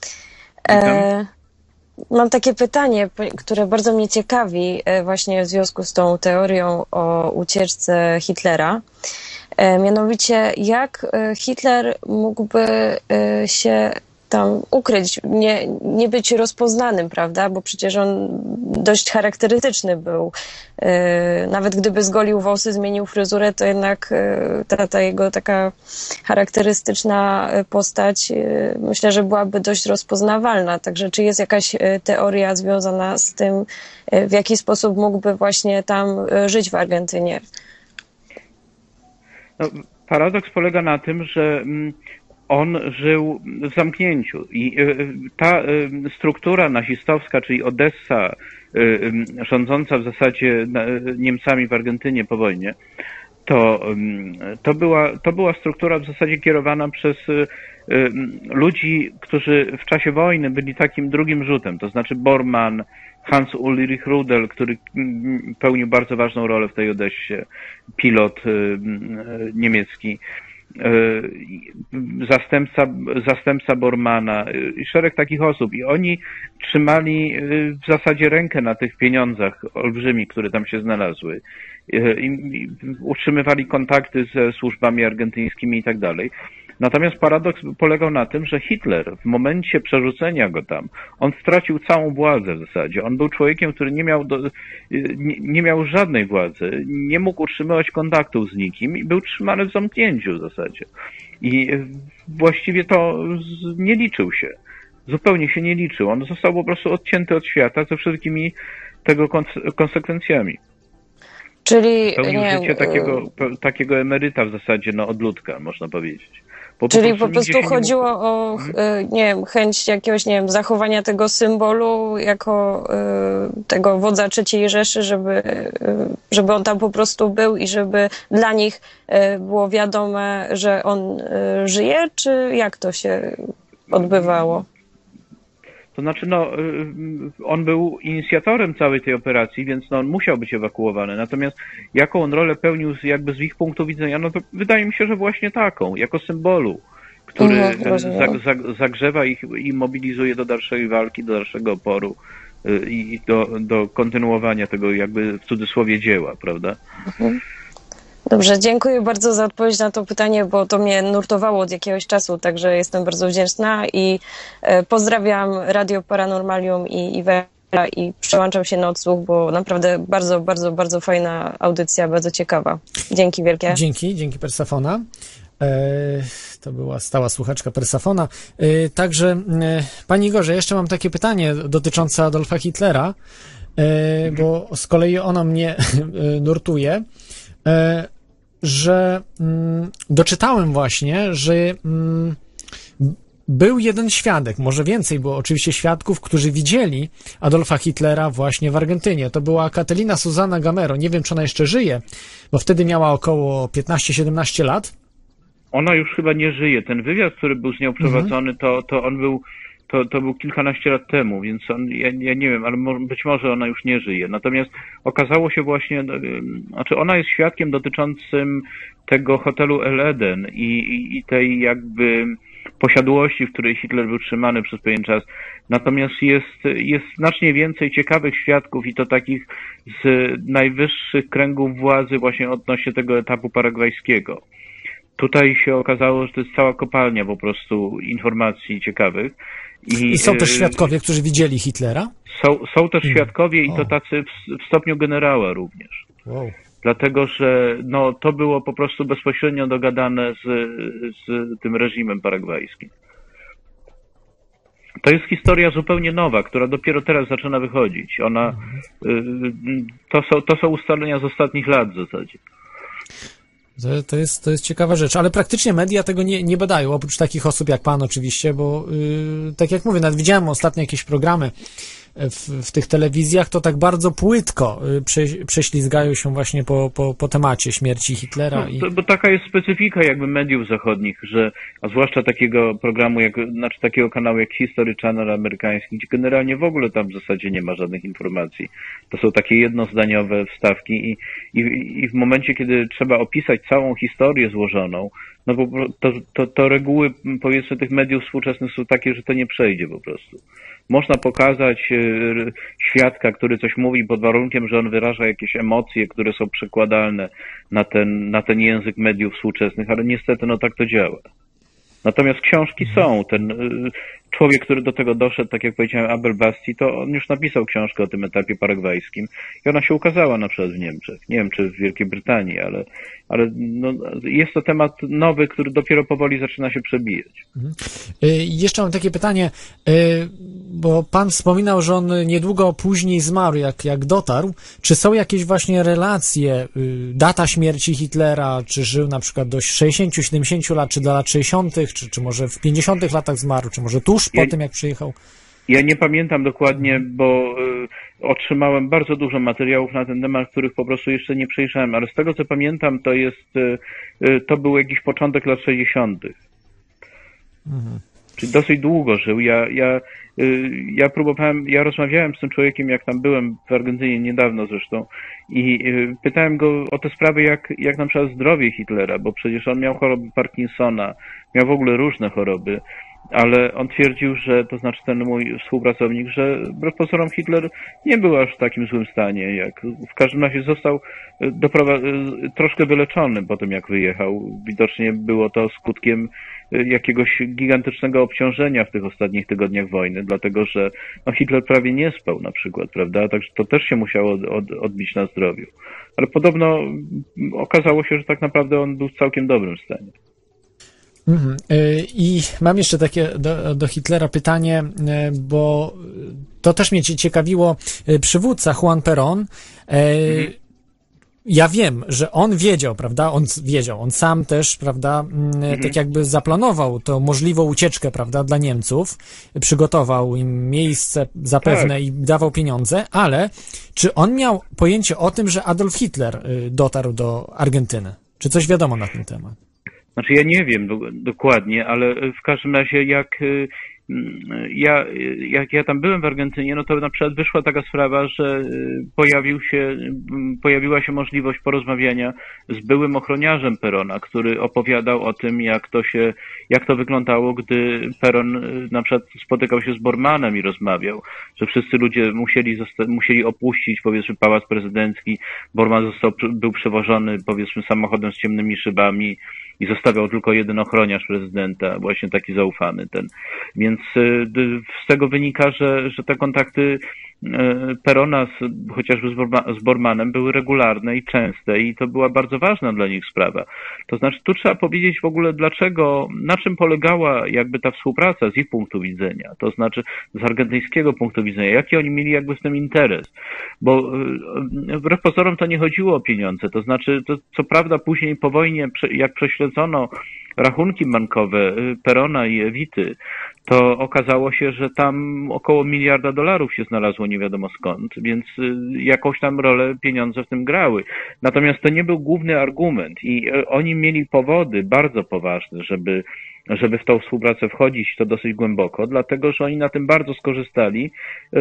Mam takie pytanie, które bardzo mnie ciekawi właśnie w związku z tą teorią o ucieczce Hitlera. Mianowicie, jak Hitler mógłby się tam ukryć, nie być rozpoznanym, prawda? Bo przecież on dość charakterystyczny był. Nawet gdyby zgolił włosy, zmienił fryzurę, to jednak ta jego taka charakterystyczna postać, myślę, że byłaby dość rozpoznawalna. Także czy jest jakaś teoria związana z tym, w jaki sposób mógłby właśnie tam żyć w Argentynie? No, paradoks polega na tym, że on żył w zamknięciu i ta struktura nazistowska, czyli Odessa, rządząca w zasadzie Niemcami w Argentynie po wojnie, to była struktura w zasadzie kierowana przez ludzi, którzy w czasie wojny byli takim drugim rzutem, to znaczy Bormann, Hans Ulrich Rudel, który pełnił bardzo ważną rolę w tej Odessie, pilot niemiecki. zastępca Bormana i szereg takich osób. I oni trzymali w zasadzie rękę na tych pieniądzach olbrzymich, które tam się znalazły. I utrzymywali kontakty ze służbami argentyńskimi i tak dalej. Natomiast paradoks polegał na tym, że Hitler w momencie przerzucenia go tam, on stracił całą władzę w zasadzie. On był człowiekiem, który nie miał żadnej władzy, nie mógł utrzymywać kontaktów z nikim i był trzymany w zamknięciu w zasadzie. I właściwie to nie liczył się. Zupełnie się nie liczył. On został po prostu odcięty od świata ze wszystkimi tego konsekwencjami. Czyli Pełnił życie takiego emeryta w zasadzie, odludka, można powiedzieć. Czyli po prostu chodziło o, nie wiem, chęć jakiegoś, nie wiem, zachowania tego symbolu jako tego wodza III Rzeszy, żeby on tam po prostu był i żeby dla nich było wiadome, że on żyje, czy jak to się odbywało? To znaczy, on był inicjatorem całej tej operacji, więc on musiał być ewakuowany. Natomiast jaką on rolę pełnił jakby z ich punktu widzenia, to wydaje mi się, że właśnie taką, jako symbolu, który zagrzewa ich i mobilizuje do dalszej walki, do dalszego oporu i do kontynuowania tego jakby w cudzysłowie dzieła, prawda? Dobrze, dziękuję bardzo za odpowiedź na to pytanie, bo to mnie nurtowało od jakiegoś czasu, także jestem bardzo wdzięczna i pozdrawiam Radio Paranormalium i Iwela i przyłączam się na odsłuch, bo naprawdę bardzo, bardzo, bardzo fajna audycja, bardzo ciekawa. Dzięki wielkie. Dzięki Persafona. To była stała słuchaczka Persafona. Także, Pani Igorze, jeszcze mam takie pytanie dotyczące Adolfa Hitlera, bo z kolei ono mnie nurtuje, że doczytałem właśnie, że był jeden świadek, może więcej było oczywiście świadków, którzy widzieli Adolfa Hitlera właśnie w Argentynie. To była Catalina Susana Gamero. Nie wiem, czy ona jeszcze żyje, bo wtedy miała około 15-17 lat. Ona już chyba nie żyje. Ten wywiad, który był z nią prowadzony, to on był to był kilkanaście lat temu, więc ja nie wiem, ale być może ona już nie żyje. Natomiast okazało się właśnie, znaczy ona jest świadkiem dotyczącym tego hotelu El Eden i tej jakby posiadłości, w której Hitler był trzymany przez pewien czas. Natomiast jest znacznie więcej ciekawych świadków i to takich z najwyższych kręgów władzy właśnie odnośnie tego etapu paragwajskiego. Tutaj się okazało, że to jest cała kopalnia po prostu informacji ciekawych. I są też świadkowie, którzy widzieli Hitlera? Są też świadkowie i to tacy w stopniu generała również. Wow. Dlatego, że to było po prostu bezpośrednio dogadane z tym reżimem paragwajskim. To jest historia zupełnie nowa, która dopiero teraz zaczyna wychodzić. To są ustalenia z ostatnich lat w zasadzie. To jest ciekawa rzecz, ale praktycznie media tego nie badają, oprócz takich osób jak pan oczywiście, bo tak jak mówię, nawet widziałem ostatnio jakieś programy w tych telewizjach, to tak bardzo płytko prześlizgają się właśnie po temacie śmierci Hitlera. Bo taka jest specyfika jakby mediów zachodnich, a zwłaszcza takiego programu, takiego kanału jak History Channel amerykański, gdzie generalnie w ogóle tam w zasadzie nie ma żadnych informacji. To są takie jednozdaniowe wstawki i w momencie, kiedy trzeba opisać całą historię złożoną, bo to reguły, powiedzmy, tych mediów współczesnych są takie, że to nie przejdzie po prostu. Można pokazać świadka, który coś mówi pod warunkiem, że on wyraża jakieś emocje, które są przekładalne na ten język mediów współczesnych, ale niestety tak to działa. Natomiast książki są. Ten człowiek, który do tego doszedł, tak jak powiedziałem, Abel Basti, to on już napisał książkę o tym etapie paragwajskim i ona się ukazała na przykład w Niemczech. Nie wiem, czy w Wielkiej Brytanii, ale jest to temat nowy, który dopiero powoli zaczyna się przebijać. Jeszcze mam takie pytanie, bo pan wspominał, że on niedługo później zmarł, jak dotarł. Czy są jakieś właśnie relacje, data śmierci Hitlera, czy żył na przykład do 60-70 lat, czy do lat 60., czy może w 50 latach zmarł, czy może tuż po tym, jak przyjechał? Ja nie pamiętam dokładnie, bo otrzymałem bardzo dużo materiałów na ten temat, których po prostu jeszcze nie przejrzałem, ale z tego, co pamiętam, to był jakiś początek lat 60. czyli dosyć długo żył. Ja próbowałem, ja rozmawiałem z tym człowiekiem, jak tam byłem w Argentynie niedawno zresztą i pytałem go o te sprawy, jak na przykład zdrowie Hitlera, bo przecież on miał choroby Parkinsona, miał w ogóle różne choroby, ale on twierdził, że, to znaczy ten mój współpracownik, że wbrew pozorom Hitler nie był aż w takim złym stanie, jak w każdym razie został troszkę wyleczony po tym, jak wyjechał. Widocznie było to skutkiem jakiegoś gigantycznego obciążenia w tych ostatnich tygodniach wojny, dlatego że no, Hitler prawie nie spał na przykład, prawda? Także to też się musiało odbić na zdrowiu. Ale podobno okazało się, że tak naprawdę on był w całkiem dobrym stanie. I mam jeszcze takie do Hitlera pytanie, bo to też mnie ciekawiło. Przywódca Juan Perón, ja wiem, że on wiedział, prawda, on sam też, prawda, tak jakby zaplanował tą możliwą ucieczkę, prawda, dla Niemców, przygotował im miejsce zapewne i dawał pieniądze, ale czy on miał pojęcie o tym, że Adolf Hitler dotarł do Argentyny? Czy coś wiadomo na ten temat? Znaczy ja nie wiem dokładnie, ale w każdym razie jak ja tam byłem w Argentynie, no to na przykład wyszła taka sprawa, że pojawiła się możliwość porozmawiania z byłym ochroniarzem Perona, który opowiadał o tym, jak to wyglądało, gdy Peron na przykład spotykał się z Bormannem i rozmawiał, że wszyscy ludzie musieli opuścić, powiedzmy, pałac prezydencki. Bormann był przewożony, powiedzmy, samochodem z ciemnymi szybami i zostawiał tylko jeden ochroniarz prezydenta, właśnie taki zaufany ten. Więc z tego wynika, że te kontakty Perona chociażby z Bormannem były regularne i częste i to była bardzo ważna dla nich sprawa. To znaczy tu trzeba powiedzieć w ogóle na czym polegała jakby ta współpraca z ich punktu widzenia, to znaczy z argentyńskiego punktu widzenia, jaki oni mieli jakby w tym interes, bo wbrew pozorom to nie chodziło o pieniądze, to znaczy to, co prawda później po wojnie, jak prześledzono rachunki bankowe Perona i Evity, to okazało się, że tam około $1 miliarda się znalazło nie wiadomo skąd, więc jakąś tam rolę pieniądze w tym grały. Natomiast to nie był główny argument i oni mieli powody bardzo poważne, żeby w tą współpracę wchodzić to dosyć głęboko, dlatego że oni na tym bardzo skorzystali,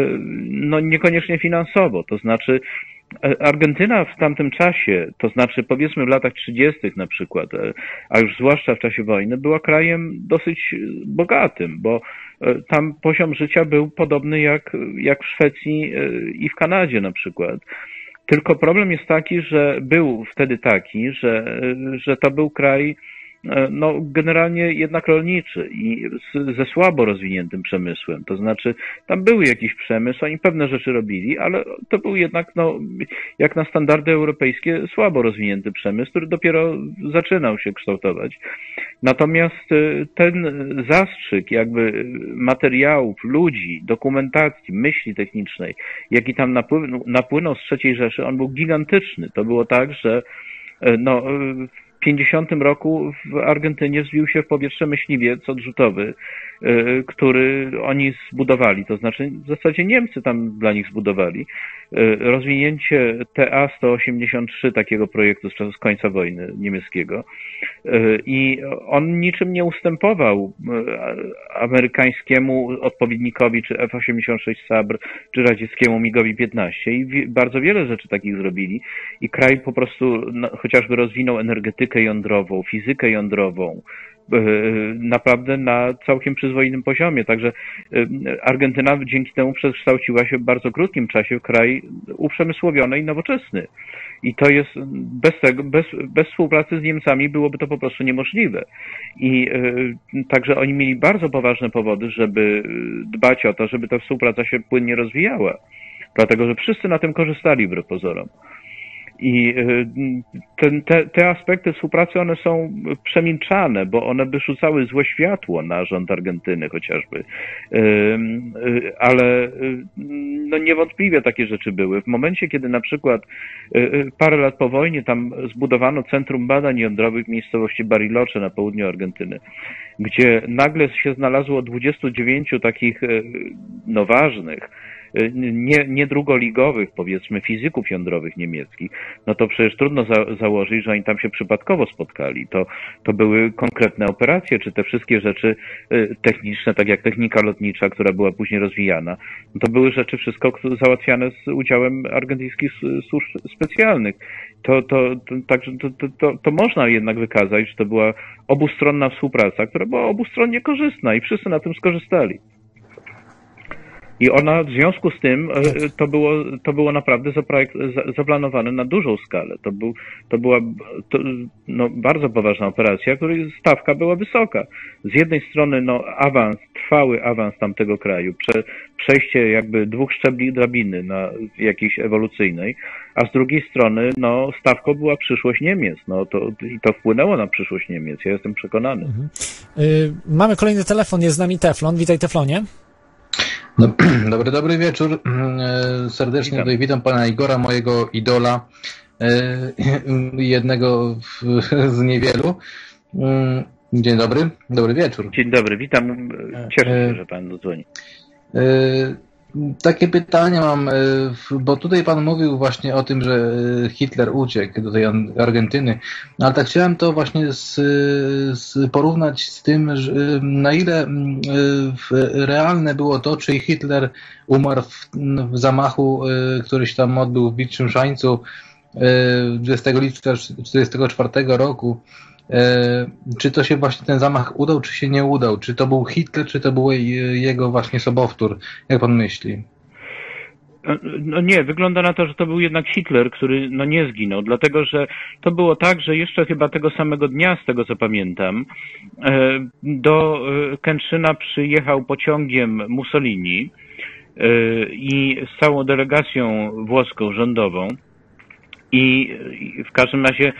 no niekoniecznie finansowo, to znaczy Argentyna w tamtym czasie, to znaczy powiedzmy w latach 30. na przykład, a już zwłaszcza w czasie wojny, była krajem dosyć bogatym, bo tam poziom życia był podobny jak w Szwecji i w Kanadzie na przykład. Tylko problem jest taki, że był wtedy taki, że to był kraj no generalnie jednak rolniczy i ze słabo rozwiniętym przemysłem. To znaczy tam był jakiś przemysł, oni pewne rzeczy robili, ale to był jednak, no, jak na standardy europejskie, słabo rozwinięty przemysł, który dopiero zaczynał się kształtować. Natomiast ten zastrzyk jakby materiałów, ludzi, dokumentacji, myśli technicznej, jaki tam napłynął z III Rzeszy, on był gigantyczny. To było tak, że no w 50 roku w Argentynie wzbił się w powietrze myśliwiec odrzutowy, który oni zbudowali, to znaczy w zasadzie Niemcy tam dla nich zbudowali. Rozwinięcie TA-183 takiego projektu z końca wojny niemieckiego i on niczym nie ustępował amerykańskiemu odpowiednikowi czy F-86 Sabr, czy radzieckiemu MiG-owi 15 i bardzo wiele rzeczy takich zrobili i kraj po prostu chociażby rozwinął energetykę jądrową, fizykę jądrową, naprawdę na całkiem przyzwoitym poziomie. Także Argentyna dzięki temu przekształciła się w bardzo krótkim czasie w kraj uprzemysłowiony i nowoczesny. I to jest, bez współpracy z Niemcami byłoby to po prostu niemożliwe. I także oni mieli bardzo poważne powody, żeby dbać o to, żeby ta współpraca się płynnie rozwijała. Dlatego, że wszyscy na tym korzystali wbrew pozorom. I te aspekty współpracy, one są przemilczane, bo one by rzucały złe światło na rząd Argentyny chociażby. Ale no niewątpliwie takie rzeczy były. W momencie, kiedy na przykład parę lat po wojnie tam zbudowano Centrum Badań Jądrowych w miejscowości Bariloche na południu Argentyny, gdzie nagle się znalazło 29 takich no ważnych nie drugoligowych, powiedzmy, fizyków jądrowych niemieckich, no to przecież trudno założyć, że oni tam się przypadkowo spotkali. To były konkretne operacje, czy te wszystkie rzeczy techniczne, tak jak technika lotnicza, która była później rozwijana, no to były rzeczy wszystko załatwiane z udziałem argentyńskich służb specjalnych. To można jednak wykazać, że to była obustronna współpraca, która była obustronnie korzystna i wszyscy na tym skorzystali. I ona w związku z tym to było naprawdę zaplanowane na dużą skalę. To była bardzo poważna operacja, której stawka była wysoka. Z jednej strony trwały awans tamtego kraju, przejście jakby 2 szczebli drabiny jakiejś ewolucyjnej, a z drugiej strony stawką była przyszłość Niemiec. To wpłynęło na przyszłość Niemiec, ja jestem przekonany. Mamy kolejny telefon, jest z nami Teflon. Witaj, Teflonie. Dobry wieczór. Serdecznie tutaj witam pana Igora, mojego idola, jednego z niewielu. Dzień dobry wieczór. Dzień dobry, witam. Cieszę się, że pan dzwoni. Takie pytanie mam, bo tutaj pan mówił właśnie o tym, że Hitler uciekł do tej Argentyny, ale tak chciałem to właśnie porównać z tym, że na ile realne było to, czy Hitler umarł w zamachu, który się tam odbył w Wittgensteinszu 20 lipca 1944 roku. Czy to się właśnie ten zamach udał, czy się nie udał? Czy to był Hitler, czy to był jego właśnie sobowtór? Jak pan myśli? No nie, wygląda na to, że to był jednak Hitler, który nie zginął, dlatego że to było tak, że jeszcze chyba tego samego dnia, z tego co pamiętam, do Kętrzyna przyjechał pociągiem Mussolini i z całą delegacją włoską rządową i w każdym razie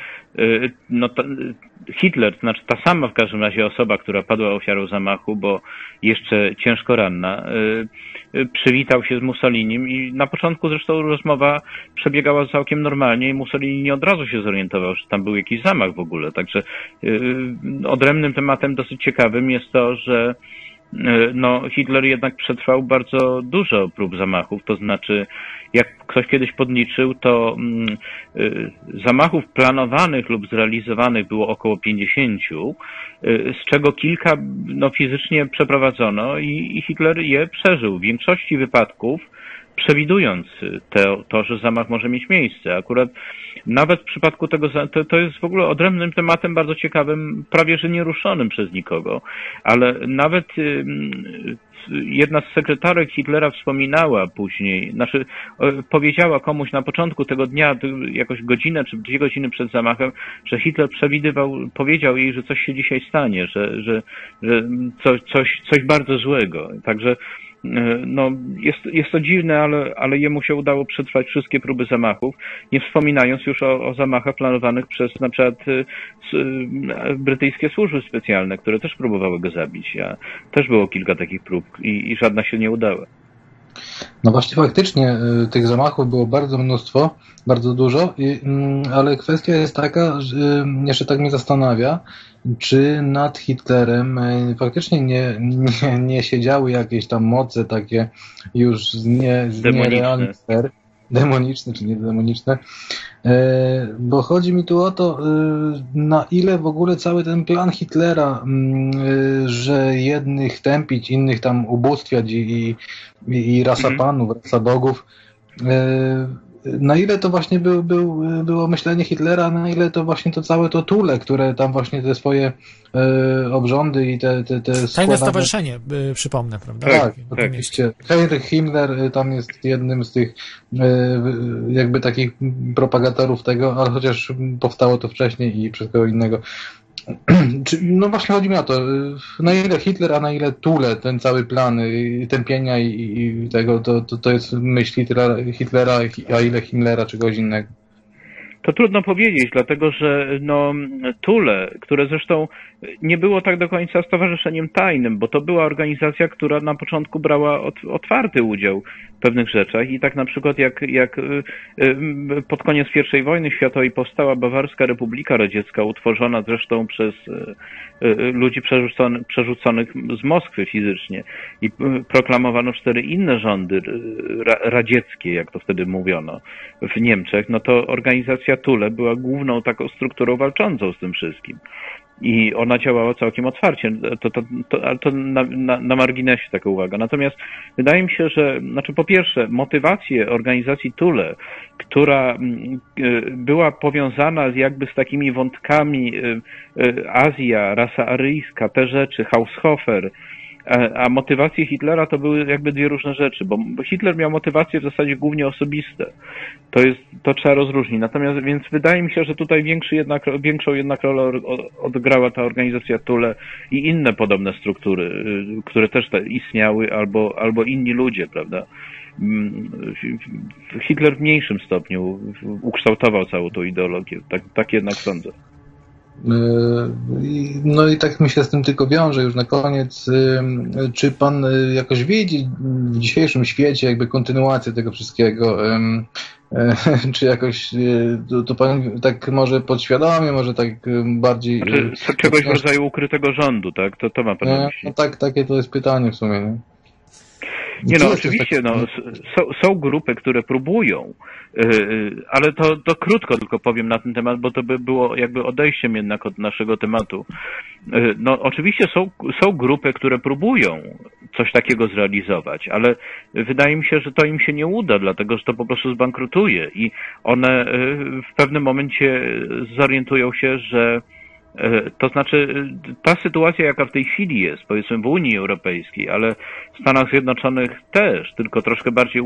Hitler, to znaczy ta sama w każdym razie osoba, która padła ofiarą zamachu, bo jeszcze ciężko ranna, przywitał się z Mussolinim i na początku zresztą rozmowa przebiegała całkiem normalnie i Mussolini nie od razu się zorientował, że tam był jakiś zamach w ogóle. Także odrębnym tematem dosyć ciekawym jest to, że Hitler jednak przetrwał bardzo dużo prób zamachów, to znaczy jak ktoś kiedyś podliczył, to zamachów planowanych lub zrealizowanych było około 50, z czego kilka fizycznie przeprowadzono i Hitler je przeżył. W większości wypadków przewidując to, że zamach może mieć miejsce. Akurat nawet w przypadku tego, to jest w ogóle odrębnym tematem bardzo ciekawym, prawie że nieruszonym przez nikogo, ale nawet jedna z sekretarek Hitlera wspominała później, powiedziała komuś na początku tego dnia, jakoś godzinę czy 2 godziny przed zamachem, że Hitler powiedział jej, że coś się dzisiaj stanie, że coś bardzo złego. Także jest to dziwne, ale jemu się udało przetrwać wszystkie próby zamachów, nie wspominając już o zamachach planowanych przez na przykład brytyjskie służby specjalne, które też próbowały go zabić. Też było kilka takich prób i żadna się nie udała. No właśnie faktycznie tych zamachów było bardzo mnóstwo, bardzo dużo, ale kwestia jest taka, że jeszcze tak mnie zastanawia, czy nad Hitlerem faktycznie nie siedziały jakieś tam moce takie już z nierealnych sfer, demoniczne czy niedemoniczne, bo chodzi mi tu o to, na ile w ogóle cały ten plan Hitlera, że jednych tępić, innych tam ubóstwiać i rasa panów, rasa bogów, na ile to właśnie było myślenie Hitlera, na ile to właśnie to całe to Thule, które tam właśnie te swoje obrządy i te Tajne stowarzyszenie, przypomnę, prawda? Tak, oczywiście. Heinrich Himmler tam jest jednym z tych jakby takich propagatorów tego, ale chociaż powstało to wcześniej i wszystkiego innego. No właśnie chodzi mi o to, na ile Hitler, a na ile Thule, ten cały plan tępienia i tego, to jest myśli Hitlera, a ile Himmlera, czegoś innego. To trudno powiedzieć, dlatego że no, Thule, które zresztą nie było tak do końca stowarzyszeniem tajnym, bo to była organizacja, która na początku brała otwarty udział w pewnych rzeczach i tak na przykład jak pod koniec I wojny światowej powstała Bawarska Republika Radziecka, utworzona zresztą przez ludzi przerzuconych z Moskwy fizycznie i proklamowano 4 inne rządy radzieckie, jak to wtedy mówiono w Niemczech, no to organizacja Thule była główną taką strukturą walczącą z tym wszystkim. I ona działała całkiem otwarcie. To na marginesie taka uwaga. Natomiast wydaje mi się, że, znaczy po pierwsze, motywacje organizacji Thule, która była powiązana jakby z takimi wątkami Azja, rasa aryjska, te rzeczy, Haushofer, a motywacje Hitlera to były jakby 2 różne rzeczy, bo Hitler miał motywacje w zasadzie głównie osobiste. To trzeba rozróżnić. Natomiast więc wydaje mi się, że tutaj większą jednak rolę odegrała ta organizacja Thule i inne podobne struktury, które też istniały, albo inni ludzie, prawda? Hitler w mniejszym stopniu ukształtował całą tą ideologię. Tak jednak sądzę. No i tak mi się z tym tylko wiąże już na koniec. Czy pan jakoś widzi w dzisiejszym świecie jakby kontynuację tego wszystkiego? Czy jakoś to pan tak może podświadomie, może tak bardziej... Znaczy, czegoś w rodzaju ukrytego rządu, tak? To ma pan na myśli. No tak, takie to jest pytanie w sumie. Nie? Nie no, oczywiście, no, są grupy, które próbują, ale to krótko tylko powiem na ten temat, bo to by było jakby odejściem jednak od naszego tematu. No oczywiście są grupy, które próbują coś takiego zrealizować, ale wydaje mi się, że to im się nie uda, dlatego że to po prostu zbankrutuje i one w pewnym momencie zorientują się, że to znaczy, ta sytuacja, jaka w tej chwili jest, powiedzmy w Unii Europejskiej, ale w Stanach Zjednoczonych też, tylko troszkę bardziej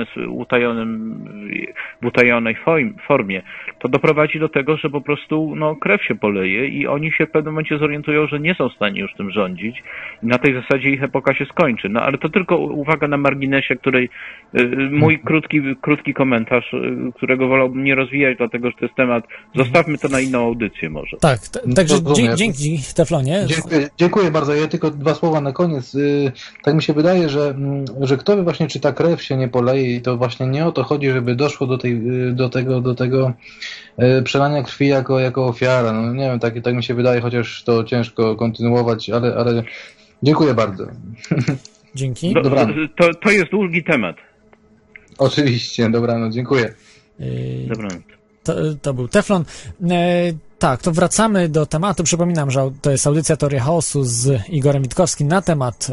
w utajonej formie, to doprowadzi do tego, że po prostu no, krew się poleje i oni się w pewnym momencie zorientują, że nie są w stanie już tym rządzić i na tej zasadzie ich epoka się skończy. No ale to tylko uwaga na marginesie, której mój krótki komentarz, którego wolałbym nie rozwijać, dlatego że to jest temat, zostawmy to na inną audycję może. Tak, także dzięki Teflonie. Dziękuję bardzo. Ja tylko 2 słowa na koniec. Tak mi się wydaje, że kto by właśnie, czy ta krew się nie poleje i to właśnie nie o to chodzi, żeby doszło do tego przelania krwi jako ofiara. No nie wiem, tak mi się wydaje, chociaż to ciężko kontynuować, ale dziękuję bardzo. Dzięki. To jest długi temat. Oczywiście, dobranoc, dziękuję. Dobranoc. To był Teflon. Tak, to wracamy do tematu. Przypominam, że to jest audycja Teoria Chaosu z Igorem Witkowskim na temat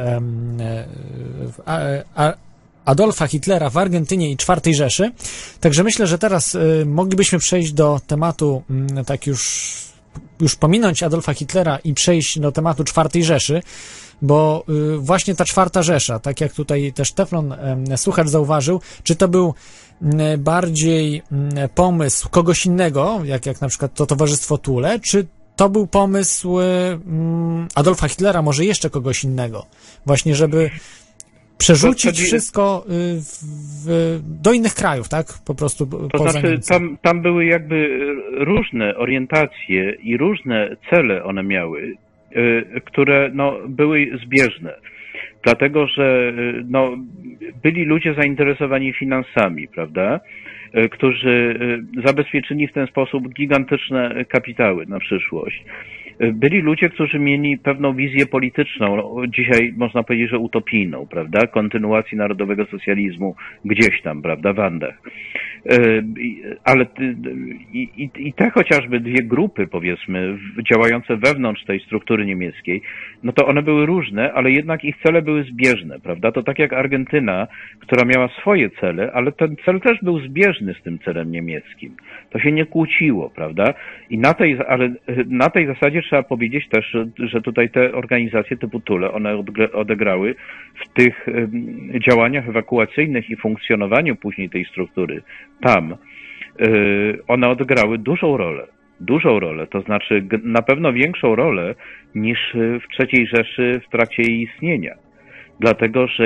Adolfa Hitlera w Argentynie i IV Rzeszy. Także myślę, że teraz moglibyśmy przejść do tematu, tak już pominąć Adolfa Hitlera i przejść do tematu IV Rzeszy, bo właśnie ta IV Rzesza, tak jak tutaj też Teflon słuchacz zauważył, czy to był bardziej pomysł kogoś innego, jak na przykład to Towarzystwo Thule, czy to był pomysł Adolfa Hitlera, może jeszcze kogoś innego, właśnie żeby przerzucić wszystko do innych krajów, tak? Po prostu to znaczy tam były jakby różne orientacje i różne cele one miały, które no, były zbieżne. Dlatego, że no, byli ludzie zainteresowani finansami, prawda, którzy zabezpieczyli w ten sposób gigantyczne kapitały na przyszłość. Byli ludzie, którzy mieli pewną wizję polityczną, dzisiaj można powiedzieć, że utopijną, prawda, kontynuacji narodowego socjalizmu gdzieś tam, prawda, w Andach. Ale i te chociażby 2 grupy, powiedzmy, działające wewnątrz tej struktury niemieckiej, no to one były różne, ale jednak ich cele były zbieżne, prawda? To tak jak Argentyna, która miała swoje cele, ale ten cel też był zbieżny z tym celem niemieckim. To się nie kłóciło, prawda? I na tej zasadzie trzeba powiedzieć też, że tutaj te organizacje typu Thule, one odegrały w tych działaniach ewakuacyjnych i funkcjonowaniu później tej struktury tam, one odegrały dużą rolę, to znaczy na pewno większą rolę niż w III Rzeszy w trakcie jej istnienia. Dlatego, że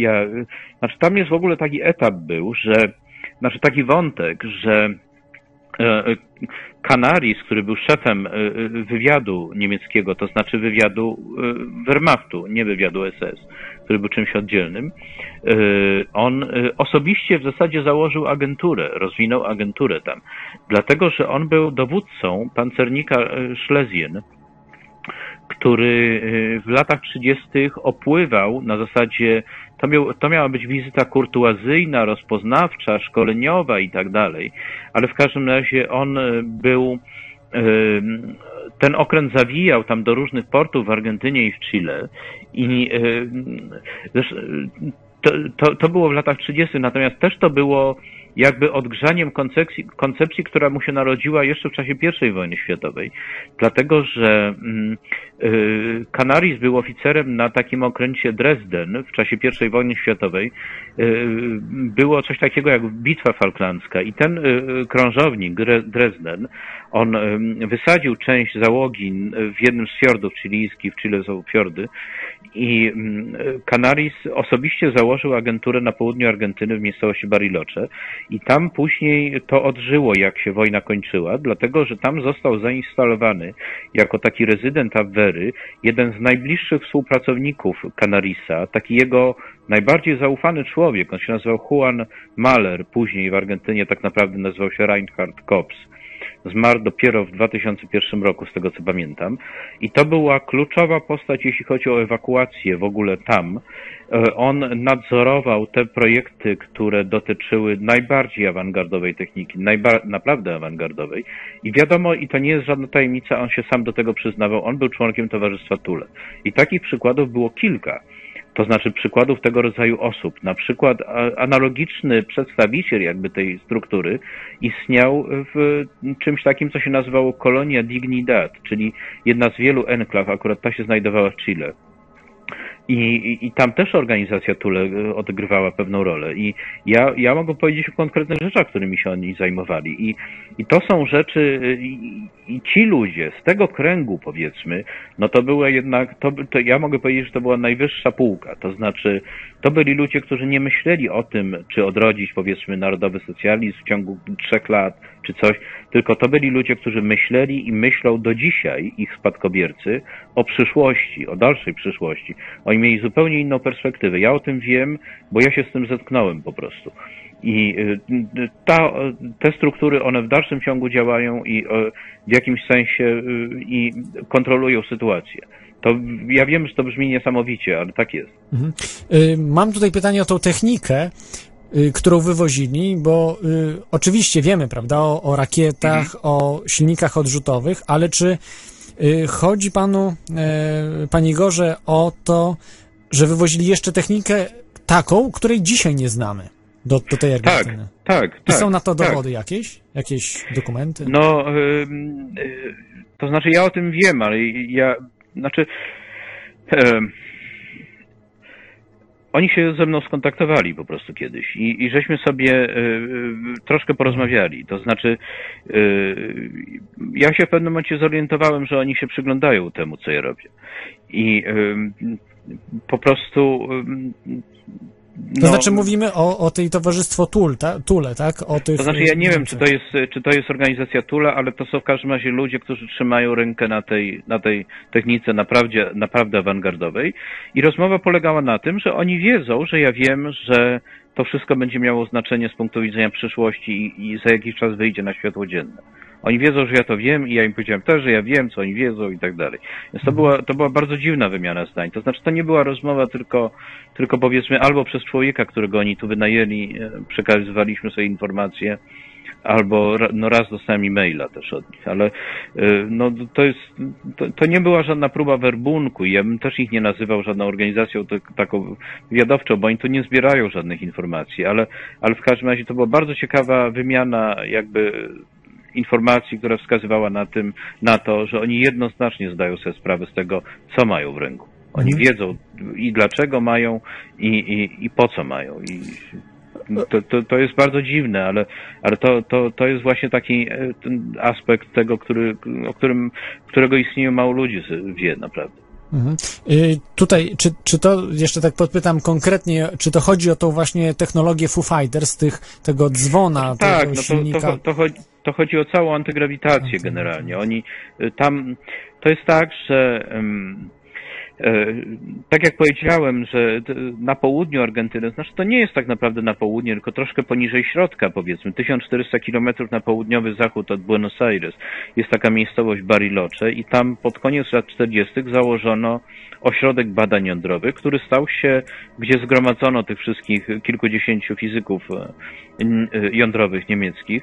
znaczy tam jest w ogóle taki etap był, taki wątek, że Canaris, który był szefem wywiadu niemieckiego, to znaczy wywiadu Wehrmachtu, nie wywiadu SS, który był czymś oddzielnym, on osobiście w zasadzie założył agenturę, rozwinął agenturę tam, dlatego że on był dowódcą pancernika Schlesien, który w latach 30. opływał na zasadzie, to miała być wizyta kurtuazyjna, rozpoznawcza, szkoleniowa i tak dalej, ale w każdym razie on był, ten okręt zawijał tam do różnych portów w Argentynie i w Chile i to było w latach 30., natomiast też to było jakby odgrzaniem koncepcji, która mu się narodziła jeszcze w czasie I wojny światowej. Dlatego, że Canaris był oficerem na takim okręcie Dresden w czasie I wojny światowej. Było coś takiego jak Bitwa Falklandzka i ten krążownik Dresden, on wysadził część załogi w jednym z fiordów chilijskich, w Chile są fiordy, i Canaris osobiście założył agenturę na południu Argentyny w miejscowości Bariloche i tam później to odżyło, jak się wojna kończyła, dlatego że tam został zainstalowany jako taki rezydent Abwery jeden z najbliższych współpracowników Canarisa, taki jego najbardziej zaufany człowiek. On się nazywał Juan Mahler, później w Argentynie tak naprawdę nazywał się Reinhard Kops. Zmarł dopiero w 2001 roku, z tego co pamiętam. I to była kluczowa postać, jeśli chodzi o ewakuację w ogóle tam. On nadzorował te projekty, które dotyczyły najbardziej awangardowej techniki, naprawdę awangardowej. I wiadomo, i to nie jest żadna tajemnica, on się sam do tego przyznawał, on był członkiem Towarzystwa Thule. I takich przykładów było kilka. To znaczy przykładów tego rodzaju osób. Na przykład analogiczny przedstawiciel jakby tej struktury istniał w czymś takim, co się nazywało Colonia Dignidad, czyli jedna z wielu enklaw, akurat ta się znajdowała w Chile. I tam też organizacja Thule odgrywała pewną rolę. I ja mogę powiedzieć o konkretnych rzeczach, którymi się oni zajmowali. I to są rzeczy, i ci ludzie z tego kręgu, powiedzmy, no to była jednak, to ja mogę powiedzieć, że to była najwyższa półka. To znaczy, to byli ludzie, którzy nie myśleli o tym, czy odrodzić, powiedzmy, narodowy socjalizm w ciągu 3 lat, czy coś, tylko to byli ludzie, którzy myśleli i myślą do dzisiaj, ich spadkobiercy, o przyszłości, o dalszej przyszłości. Oni mieli zupełnie inną perspektywę. Ja o tym wiem, bo ja się z tym zetknąłem po prostu. I te struktury, one w dalszym ciągu działają i w jakimś sensie i kontrolują sytuację. To ja wiem, że to brzmi niesamowicie, ale tak jest. Mhm. Mam tutaj pytanie o tą technikę, którą wywozili, bo oczywiście wiemy, prawda, o rakietach, o silnikach odrzutowych, ale czy chodzi panie Igorze, o to, że wywozili jeszcze technikę taką, której dzisiaj nie znamy do tej Argentyny? Tak. I są na to dowody jakieś? Jakieś dokumenty? No, to znaczy ja o tym wiem, ale oni się ze mną skontaktowali po prostu kiedyś i żeśmy sobie troszkę porozmawiali. To znaczy, ja się w pewnym momencie zorientowałem, że oni się przyglądają temu, co ja robię. I po prostu... To znaczy mówimy o tej towarzystwo Thule, tak? O tych, to znaczy ja nie wiem, czy to jest organizacja Thule, ale to są w każdym razie ludzie, którzy trzymają rękę na tej technice naprawdę awangardowej. I rozmowa polegała na tym, że oni wiedzą, że ja wiem, że to wszystko będzie miało znaczenie z punktu widzenia przyszłości i za jakiś czas wyjdzie na światło dzienne. Oni wiedzą, że ja to wiem i ja im powiedziałem też, że ja wiem, co oni wiedzą i tak dalej. Więc to była bardzo dziwna wymiana zdań. To znaczy, to nie była rozmowa tylko powiedzmy albo przez człowieka, którego oni tu wynajęli, przekazywaliśmy sobie informacje, albo raz dostałem e-maila też od nich, ale no to nie była żadna próba werbunku i ja bym też ich nie nazywał żadną organizacją taką wywiadowczą, bo oni tu nie zbierają żadnych informacji, ale w każdym razie to była bardzo ciekawa wymiana jakby informacji, która wskazywała na to, że oni jednoznacznie zdają sobie sprawę z tego, co mają w ręku. Oni wiedzą i dlaczego mają i po co mają. I to jest bardzo dziwne, ale to jest właśnie taki ten aspekt tego, którego istnieje mało ludzi wie naprawdę. Mhm. Tutaj, czy to, jeszcze tak podpytam konkretnie, czy to chodzi o tą właśnie technologię Foo Fighters, tego dzwona, tego silnika? to chodzi o całą antygrawitację generalnie. Oni tam, to jest tak, że tak jak powiedziałem, że na południu Argentyny, znaczy to nie jest tak naprawdę na południe, tylko troszkę poniżej środka, powiedzmy, 1400 kilometrów na południowy zachód od Buenos Aires. Jest taka miejscowość Bariloche i tam pod koniec lat 40. założono ośrodek badań jądrowych, który stał się, gdzie zgromadzono tych wszystkich kilkudziesięciu fizyków jądrowych niemieckich.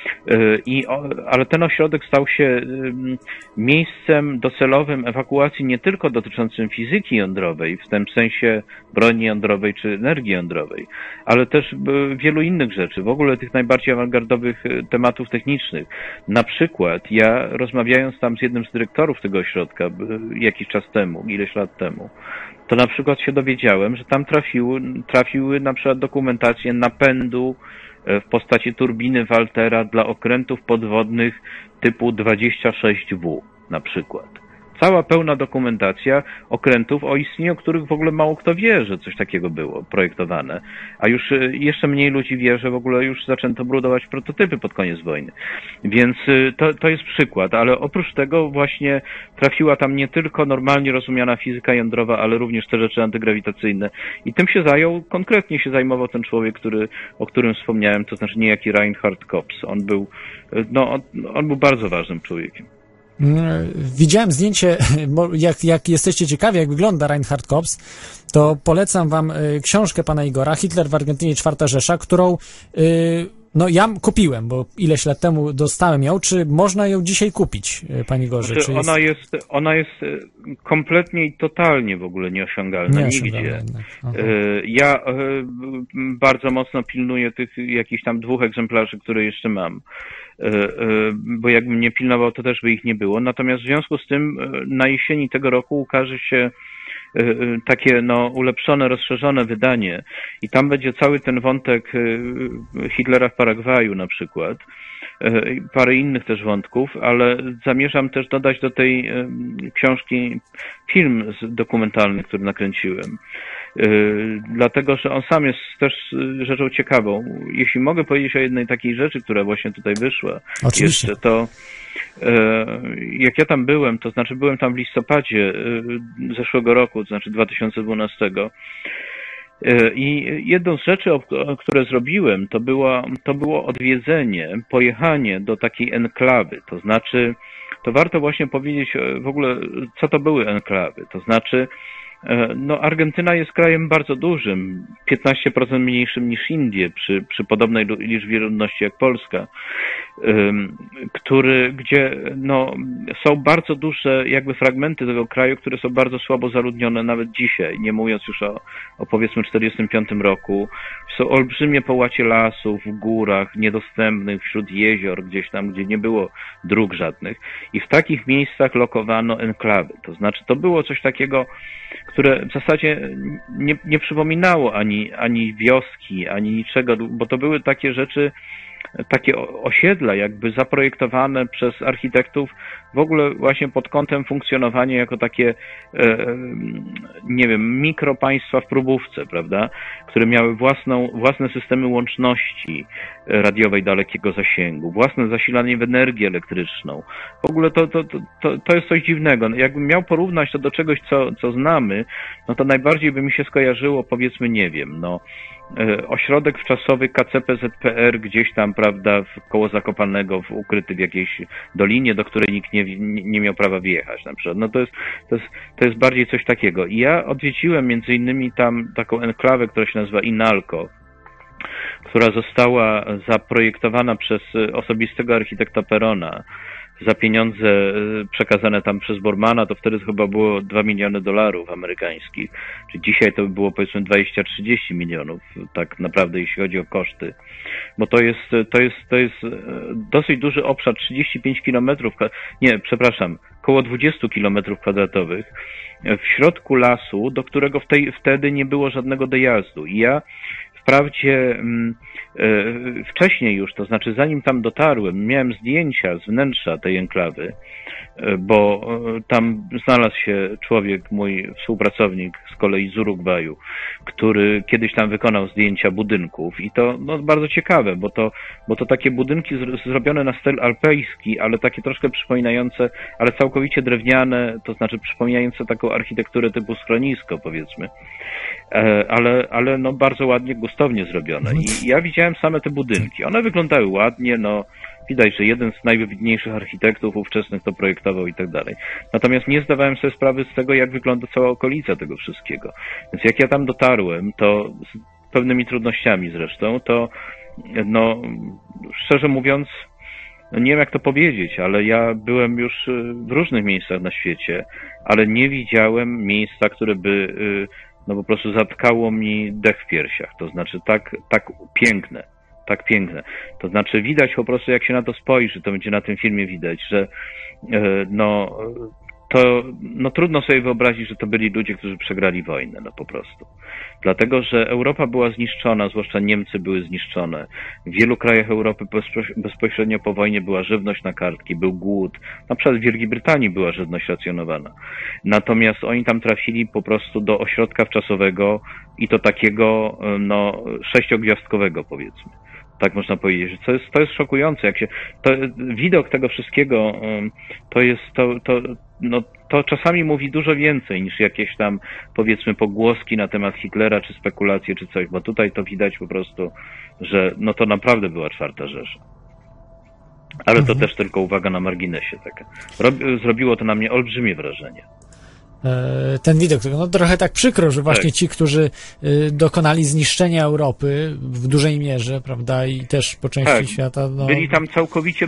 Ale ten ośrodek stał się miejscem docelowym ewakuacji nie tylko dotyczącym fizyki jądrowej, w tym sensie broni jądrowej czy energii jądrowej, ale też wielu innych rzeczy, w ogóle tych najbardziej awangardowych tematów technicznych. Na przykład ja, rozmawiając tam z jednym z dyrektorów tego ośrodka jakiś czas temu, ileś lat temu, to na przykład się dowiedziałem, że tam trafiły na przykład dokumentacje napędu w postaci turbiny Waltera dla okrętów podwodnych typu 26W na przykład. Cała pełna dokumentacja okrętów, o istnieniu których w ogóle mało kto wie, że coś takiego było projektowane, a już jeszcze mniej ludzi wie, że w ogóle już zaczęto budować prototypy pod koniec wojny. Więc to jest przykład, ale oprócz tego właśnie trafiła tam nie tylko normalnie rozumiana fizyka jądrowa, ale również te rzeczy antygrawitacyjne. I tym konkretnie się zajmował ten człowiek, o którym wspomniałem, to znaczy niejaki Reinhard Kopps. On był bardzo ważnym człowiekiem. Widziałem zdjęcie, jak jesteście ciekawi, jak wygląda Reinhard Kopps, to polecam wam książkę pana Igora, Hitler w Argentynie, Czwarta Rzesza, którą ja kupiłem, bo ileś lat temu dostałem ją. Czy można ją dzisiaj kupić, panie Igorze? Ona jest kompletnie i totalnie w ogóle nieosiągalna nigdzie. Ja bardzo mocno pilnuję tych jakichś tam 2 egzemplarzy, które jeszcze mam. Bo jakbym nie pilnował, to też by ich nie było. Natomiast w związku z tym na jesieni tego roku ukaże się takie ulepszone, rozszerzone wydanie i tam będzie cały ten wątek Hitlera w Paragwaju na przykład, parę innych też wątków, ale zamierzam też dodać do tej książki film dokumentalny, który nakręciłem. Dlatego, że on sam jest też rzeczą ciekawą. Jeśli mogę powiedzieć o jednej takiej rzeczy, która właśnie tutaj wyszła, oczywiście, jeszcze to jak ja tam byłem, to znaczy byłem tam w listopadzie zeszłego roku, to znaczy 2012. I jedną z rzeczy, które zrobiłem, to było odwiedzenie, pojechanie do takiej enklawy. To znaczy, to warto właśnie powiedzieć w ogóle, co to były enklawy. To znaczy, Argentyna jest krajem bardzo dużym, 15% mniejszym niż Indie, przy podobnej liczbie ludności jak Polska, gdzie są bardzo duże jakby fragmenty tego kraju, które są bardzo słabo zaludnione nawet dzisiaj, nie mówiąc już o powiedzmy 45 roku. Są olbrzymie połacie lasów w górach, niedostępnych wśród jezior, gdzieś tam, gdzie nie było dróg żadnych. I w takich miejscach lokowano enklawy. To znaczy, to było coś takiego, które w zasadzie nie przypominało ani wioski, ani niczego, bo to były takie rzeczy, takie osiedla jakby zaprojektowane przez architektów w ogóle właśnie pod kątem funkcjonowania jako takie, nie wiem, mikropaństwa w próbówce, prawda, które miały własne systemy łączności radiowej dalekiego zasięgu, własne zasilanie w energię elektryczną. W ogóle to jest coś dziwnego. Jakbym miał porównać to do czegoś, co znamy, to najbardziej by mi się skojarzyło, powiedzmy, nie wiem, ośrodek wczasowy KCP-ZPR gdzieś tam, prawda, koło Zakopanego, ukryty w jakiejś dolinie, do której nikt nie miał prawa wjechać na przykład. To jest bardziej coś takiego. I ja odwiedziłem między innymi tam taką enklawę, która się nazywa Inalco, która została zaprojektowana przez osobistego architekta Perona za pieniądze przekazane tam przez Bormana, to wtedy chyba było $2 miliony amerykańskich. Czy dzisiaj to by było powiedzmy 20-30 milionów, tak naprawdę, jeśli chodzi o koszty. Bo to jest dosyć duży obszar, 35 kilometrów, około 20 kilometrów kwadratowych w środku lasu, do którego wtedy nie było żadnego dojazdu. I ja wprawdzie wcześniej już, to znaczy zanim tam dotarłem, miałem zdjęcia z wnętrza tej enklawy, bo tam znalazł się człowiek, mój współpracownik z kolei z Urugwaju, który kiedyś tam wykonał zdjęcia budynków i to bardzo ciekawe, bo to takie budynki zrobione na styl alpejski, ale takie troszkę przypominające, ale całkowicie drewniane, to znaczy przypominające taką architekturę typu schronisko, powiedzmy, ale bardzo ładnie, gustownie zrobione. I ja widziałem same te budynki. One wyglądały ładnie, widać, że jeden z najwybitniejszych architektów ówczesnych to projektował i tak dalej. Natomiast nie zdawałem sobie sprawy z tego, jak wygląda cała okolica tego wszystkiego. Więc jak ja tam dotarłem, to z pewnymi trudnościami zresztą, to szczerze mówiąc, nie wiem jak to powiedzieć, ale ja byłem już w różnych miejscach na świecie, ale nie widziałem miejsca, które by po prostu zatkało mi dech w piersiach. To znaczy tak piękne. Tak piękne. To znaczy widać po prostu, jak się na to spojrzy, to będzie na tym filmie widać, że trudno sobie wyobrazić, że to byli ludzie, którzy przegrali wojnę, po prostu. Dlatego, że Europa była zniszczona, zwłaszcza Niemcy były zniszczone. W wielu krajach Europy bezpośrednio po wojnie była żywność na kartki, był głód. Na przykład w Wielkiej Brytanii była żywność racjonowana. Natomiast oni tam trafili po prostu do ośrodka wczasowego i to takiego, 6-gwiazdkowego, powiedzmy. Tak można powiedzieć. To jest szokujące. Widok tego wszystkiego to czasami mówi dużo więcej niż jakieś tam, powiedzmy, pogłoski na temat Hitlera, czy spekulacje, czy coś, bo tutaj to widać po prostu, że to naprawdę była Czwarta Rzesza. Ale to też tylko uwaga na marginesie taka. Zrobiło to na mnie olbrzymie wrażenie. Ten widok, trochę tak przykro, że właśnie ci, którzy dokonali zniszczenia Europy w dużej mierze, prawda, i też po części świata. Byli tam całkowicie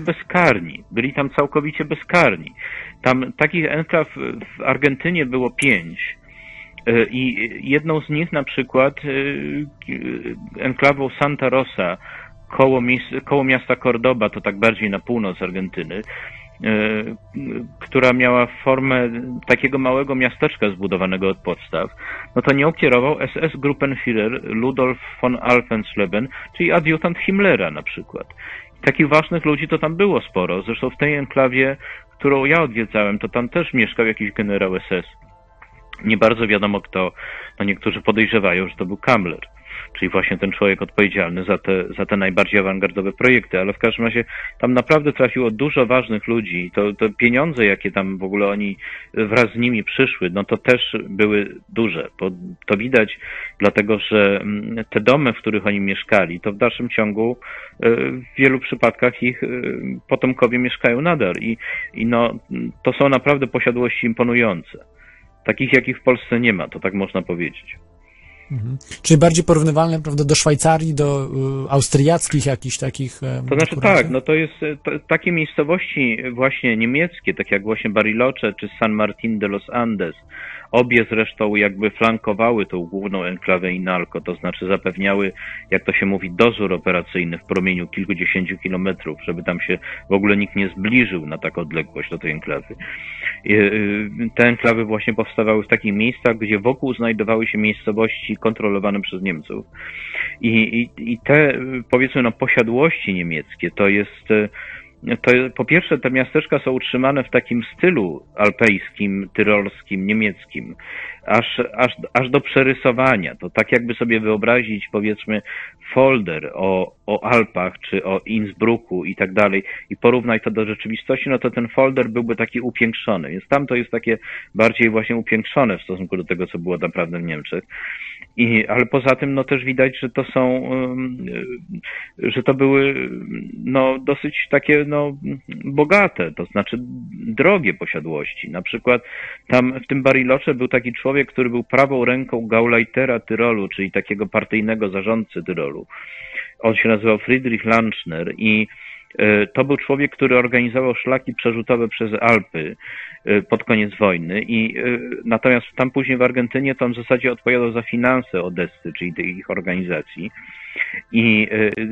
bezkarni. Tam takich enklaw w Argentynie było 5 i jedną z nich na przykład enklawą Santa Rosa koło miasta Cordoba, to tak bardziej na północ Argentyny, która miała formę takiego małego miasteczka zbudowanego od podstaw, to nią kierował SS-Gruppenführer Ludolf von Alvensleben, czyli adiutant Himmlera na przykład. Takich ważnych ludzi to tam było sporo. Zresztą w tej enklawie, którą ja odwiedzałem, to tam też mieszkał jakiś generał SS. Nie bardzo wiadomo kto, niektórzy podejrzewają, że to był Kammler, czyli właśnie ten człowiek odpowiedzialny za te najbardziej awangardowe projekty, ale w każdym razie tam naprawdę trafiło dużo ważnych ludzi. To pieniądze, jakie tam w ogóle oni wraz z nimi przyszły, to też były duże. To widać, dlatego że te domy, w których oni mieszkali, to w dalszym ciągu w wielu przypadkach ich potomkowie mieszkają nadal i to są naprawdę posiadłości imponujące. Takich, jakich w Polsce nie ma, to tak można powiedzieć. Czyli bardziej porównywalne, prawda, do Szwajcarii, do austriackich jakichś takich... To znaczy tak, to jest takie miejscowości właśnie niemieckie, tak jak właśnie Bariloche czy San Martín de los Andes, obie zresztą jakby flankowały tą główną enklawę Inalco, to znaczy zapewniały, jak to się mówi, dozór operacyjny w promieniu kilkudziesięciu kilometrów, żeby tam się w ogóle nikt nie zbliżył na taką odległość do tej enklawy. Te enklawy właśnie powstawały w takich miejscach, gdzie wokół znajdowały się miejscowości kontrolowane przez Niemców. I te, powiedzmy, posiadłości niemieckie po pierwsze, te miasteczka są utrzymane w takim stylu alpejskim, tyrolskim, niemieckim, aż do przerysowania. To tak jakby sobie wyobrazić, powiedzmy, folder o Alpach, czy o Innsbrucku i tak dalej i porównać to do rzeczywistości, to ten folder byłby taki upiększony. Więc tam to jest takie bardziej właśnie upiększone w stosunku do tego, co było naprawdę w Niemczech. Ale poza tym też widać, że to były dosyć takie bogate, to znaczy drogie posiadłości. Na przykład tam w tym Bariloche był taki człowiek, który był prawą ręką Gauleitera Tyrolu, czyli takiego partyjnego zarządcy Tyrolu. On się nazywał Friedrich Lanczner i to był człowiek, który organizował szlaki przerzutowe przez Alpy pod koniec wojny natomiast tam później w Argentynie to on w zasadzie odpowiadał za finanse Odessy, czyli tej ich organizacji. I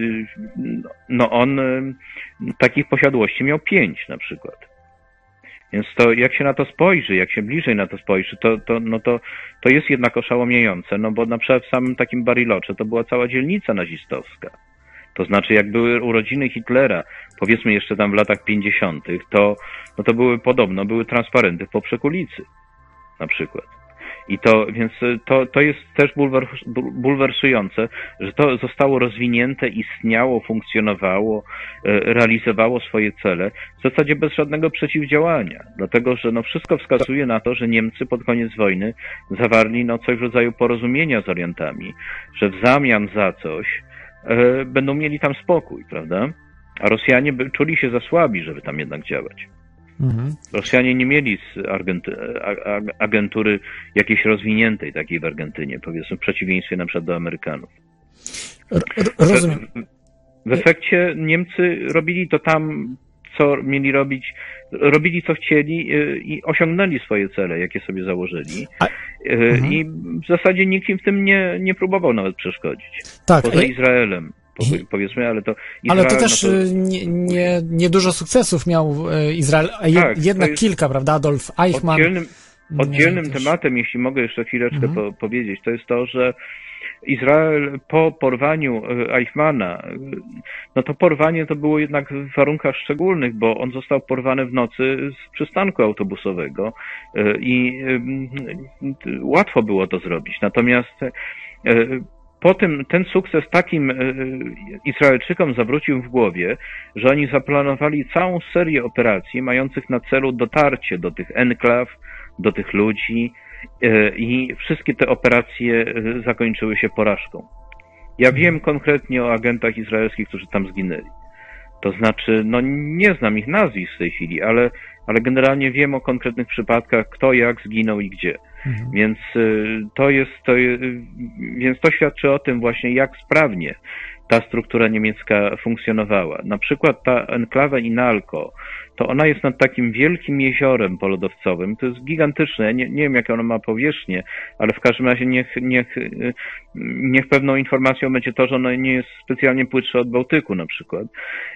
on takich posiadłości miał 5 na przykład. Więc to jak się na to spojrzy, jak się bliżej na to spojrzy, to jest jednak oszałamiające, bo na przykład w samym takim Bariloche to była cała dzielnica nazistowska. To znaczy, jak były urodziny Hitlera, powiedzmy jeszcze tam w latach 50., to były transparenty w poprzek ulicy, na przykład. I to jest też bulwersujące, że to zostało rozwinięte, istniało, funkcjonowało, realizowało swoje cele w zasadzie bez żadnego przeciwdziałania. Dlatego, że wszystko wskazuje na to, że Niemcy pod koniec wojny zawarli coś w rodzaju porozumienia z Orientami, że w zamian za coś będą mieli tam spokój, prawda? A Rosjanie czuli się za słabi, żeby tam jednak działać. Rosjanie nie mieli agentury jakiejś rozwiniętej, takiej w Argentynie, powiedzmy, w przeciwieństwie na przykład do Amerykanów. Rozumiem. W efekcie Niemcy robili to tam, co mieli robić, robili co chcieli i osiągnęli swoje cele, jakie sobie założyli. I w zasadzie nikt im w tym nie próbował nawet przeszkodzić. Tak, poza Izraelem. Powiedzmy, ale to Izrael, ale to też nie dużo sukcesów miał Izrael, a jednak kilka, prawda? Adolf Eichmann. Oddzielnym tematem, jeśli mogę jeszcze chwileczkę powiedzieć, to jest to, że Izrael po porwaniu Eichmanna, to porwanie to było jednak w warunkach szczególnych, bo on został porwany w nocy z przystanku autobusowego i łatwo było to zrobić. Natomiast potem ten sukces takim Izraelczykom zawrócił w głowie, że oni zaplanowali całą serię operacji mających na celu dotarcie do tych enklaw, do tych ludzi i wszystkie te operacje zakończyły się porażką. Ja wiem konkretnie o agentach izraelskich, którzy tam zginęli. To znaczy, nie znam ich nazwisk w tej chwili, ale generalnie wiem o konkretnych przypadkach, kto jak zginął i gdzie. Więc to świadczy o tym właśnie, jak sprawnie ta struktura niemiecka funkcjonowała. Na przykład ta enklawa Inalco, to ona jest nad takim wielkim jeziorem polodowcowym. To jest gigantyczne. Nie wiem, jaką ono ma powierzchnię, ale w każdym razie niech pewną informacją będzie to, że ono nie jest specjalnie płytsze od Bałtyku na przykład.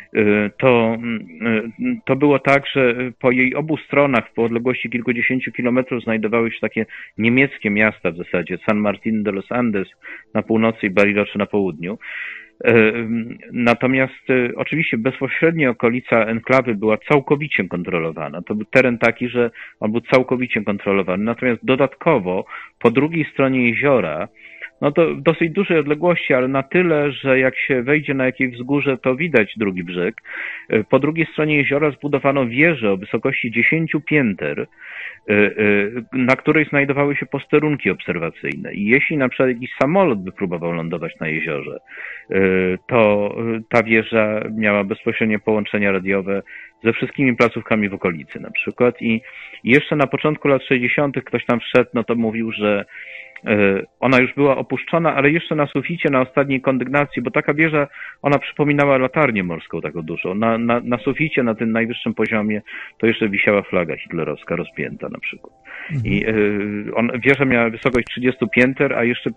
To było tak, że po jej obu stronach po odległości kilkudziesięciu kilometrów znajdowały się takie niemieckie miasta w zasadzie. San Martín de los Andes na północy i Bariloche na południu. Natomiast oczywiście bezpośrednio okolica enklawy była całkowicie kontrolowana. To był teren taki, że on był całkowicie kontrolowany. Natomiast dodatkowo po drugiej stronie jeziora, to w dosyć dużej odległości, ale na tyle, że jak się wejdzie na jakieś wzgórze, to widać drugi brzeg. Po drugiej stronie jeziora zbudowano wieżę o wysokości 10 pięter, na której znajdowały się posterunki obserwacyjne. I jeśli na przykład jakiś samolot by próbował lądować na jeziorze, to ta wieża miała bezpośrednie połączenia radiowe ze wszystkimi placówkami w okolicy na przykład. I jeszcze na początku lat 60. ktoś tam wszedł, to mówił, że ona już była opuszczona, ale jeszcze na suficie, na ostatniej kondygnacji, bo taka wieża, ona przypominała latarnię morską taką dużą. Na suficie, na tym najwyższym poziomie, to jeszcze wisiała flaga hitlerowska rozpięta na przykład. I wieża miała wysokość 30 pięter, a jeszcze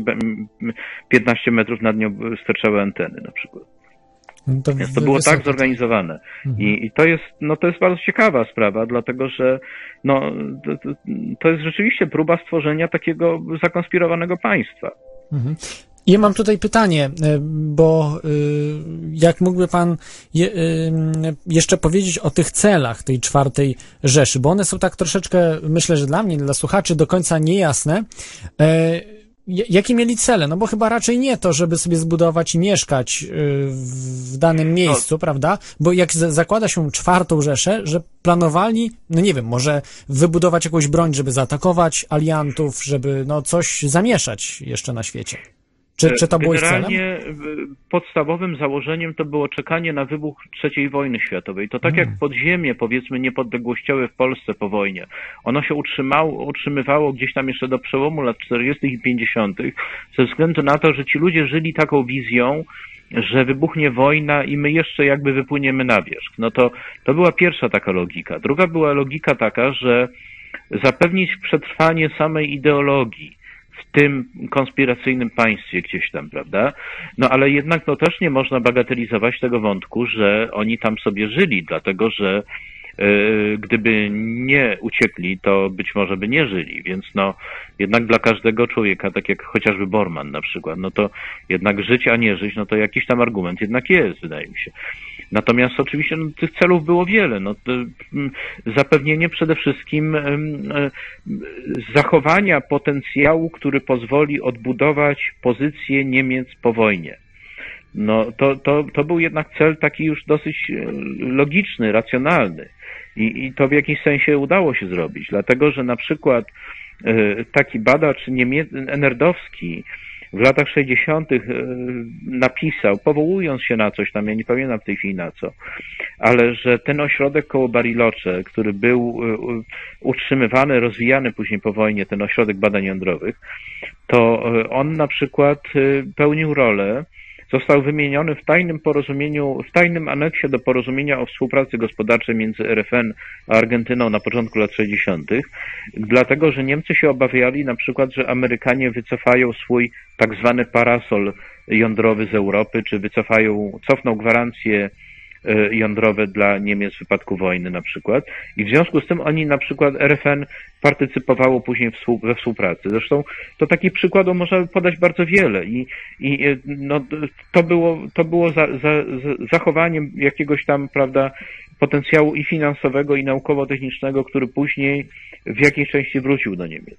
15 metrów nad nią sterczały anteny na przykład. Więc to było tak zorganizowane. I to jest bardzo ciekawa sprawa, dlatego że to jest rzeczywiście próba stworzenia takiego zakonspirowanego państwa. Ja mam tutaj pytanie, bo jak mógłby pan jeszcze powiedzieć o tych celach tej czwartej Rzeszy, bo one są tak troszeczkę, myślę, że dla mnie, dla słuchaczy do końca niejasne. Jakie mieli cele? Bo chyba raczej nie to, żeby sobie zbudować i mieszkać w danym miejscu, prawda? Bo jak zakłada się czwartą Rzeszę, że planowali, nie wiem, może wybudować jakąś broń, żeby zaatakować aliantów, żeby coś zamieszać jeszcze na świecie. Czy to było ich celem? Generalnie podstawowym założeniem to było czekanie na wybuch III wojny światowej. To tak jak podziemie, powiedzmy, niepodległościowe w Polsce po wojnie. Ono się utrzymywało gdzieś tam jeszcze do przełomu lat 40. i 50. ze względu na to, że ci ludzie żyli taką wizją, że wybuchnie wojna i my jeszcze jakby wypłyniemy na wierzch. To była pierwsza taka logika. Druga była logika taka, że zapewnić przetrwanie samej ideologii w tym konspiracyjnym państwie gdzieś tam, prawda? Ale jednak też nie można bagatelizować tego wątku, że oni tam sobie żyli, dlatego że gdyby nie uciekli, to być może by nie żyli, więc no jednak dla każdego człowieka, tak jak chociażby Bormann na przykład, no to jednak żyć, a nie żyć, no to jakiś tam argument jednak jest, wydaje mi się. Natomiast oczywiście no, tych celów było wiele. No, zapewnienie przede wszystkim zachowania potencjału, który pozwoli odbudować pozycję Niemiec po wojnie. No, to był jednak cel taki już dosyć logiczny, racjonalny. I to w jakimś sensie udało się zrobić, dlatego że na przykład taki badacz enerdowski w latach 60. napisał, powołując się na coś tam, ja nie pamiętam w tej chwili na co, ale że ten ośrodek koło Bariloche, który był utrzymywany, rozwijany później po wojnie, ten ośrodek badań jądrowych, to on na przykład pełnił rolę, został wymieniony w tajnym porozumieniu, w tajnym aneksie do porozumienia o współpracy gospodarczej między RFN a Argentyną na początku lat 60., dlatego że Niemcy się obawiali na przykład, że Amerykanie wycofają swój tak zwany parasol jądrowy z Europy, czy cofną gwarancje jądrowe dla Niemiec w wypadku wojny na przykład. I w związku z tym oni na przykład RFN partycypowało później we współpracy. Zresztą to takich przykładów można podać bardzo wiele i no, to było zachowaniem jakiegoś tam, prawda, potencjału i finansowego, i naukowo-technicznego, który później w jakiejś części wrócił do Niemiec.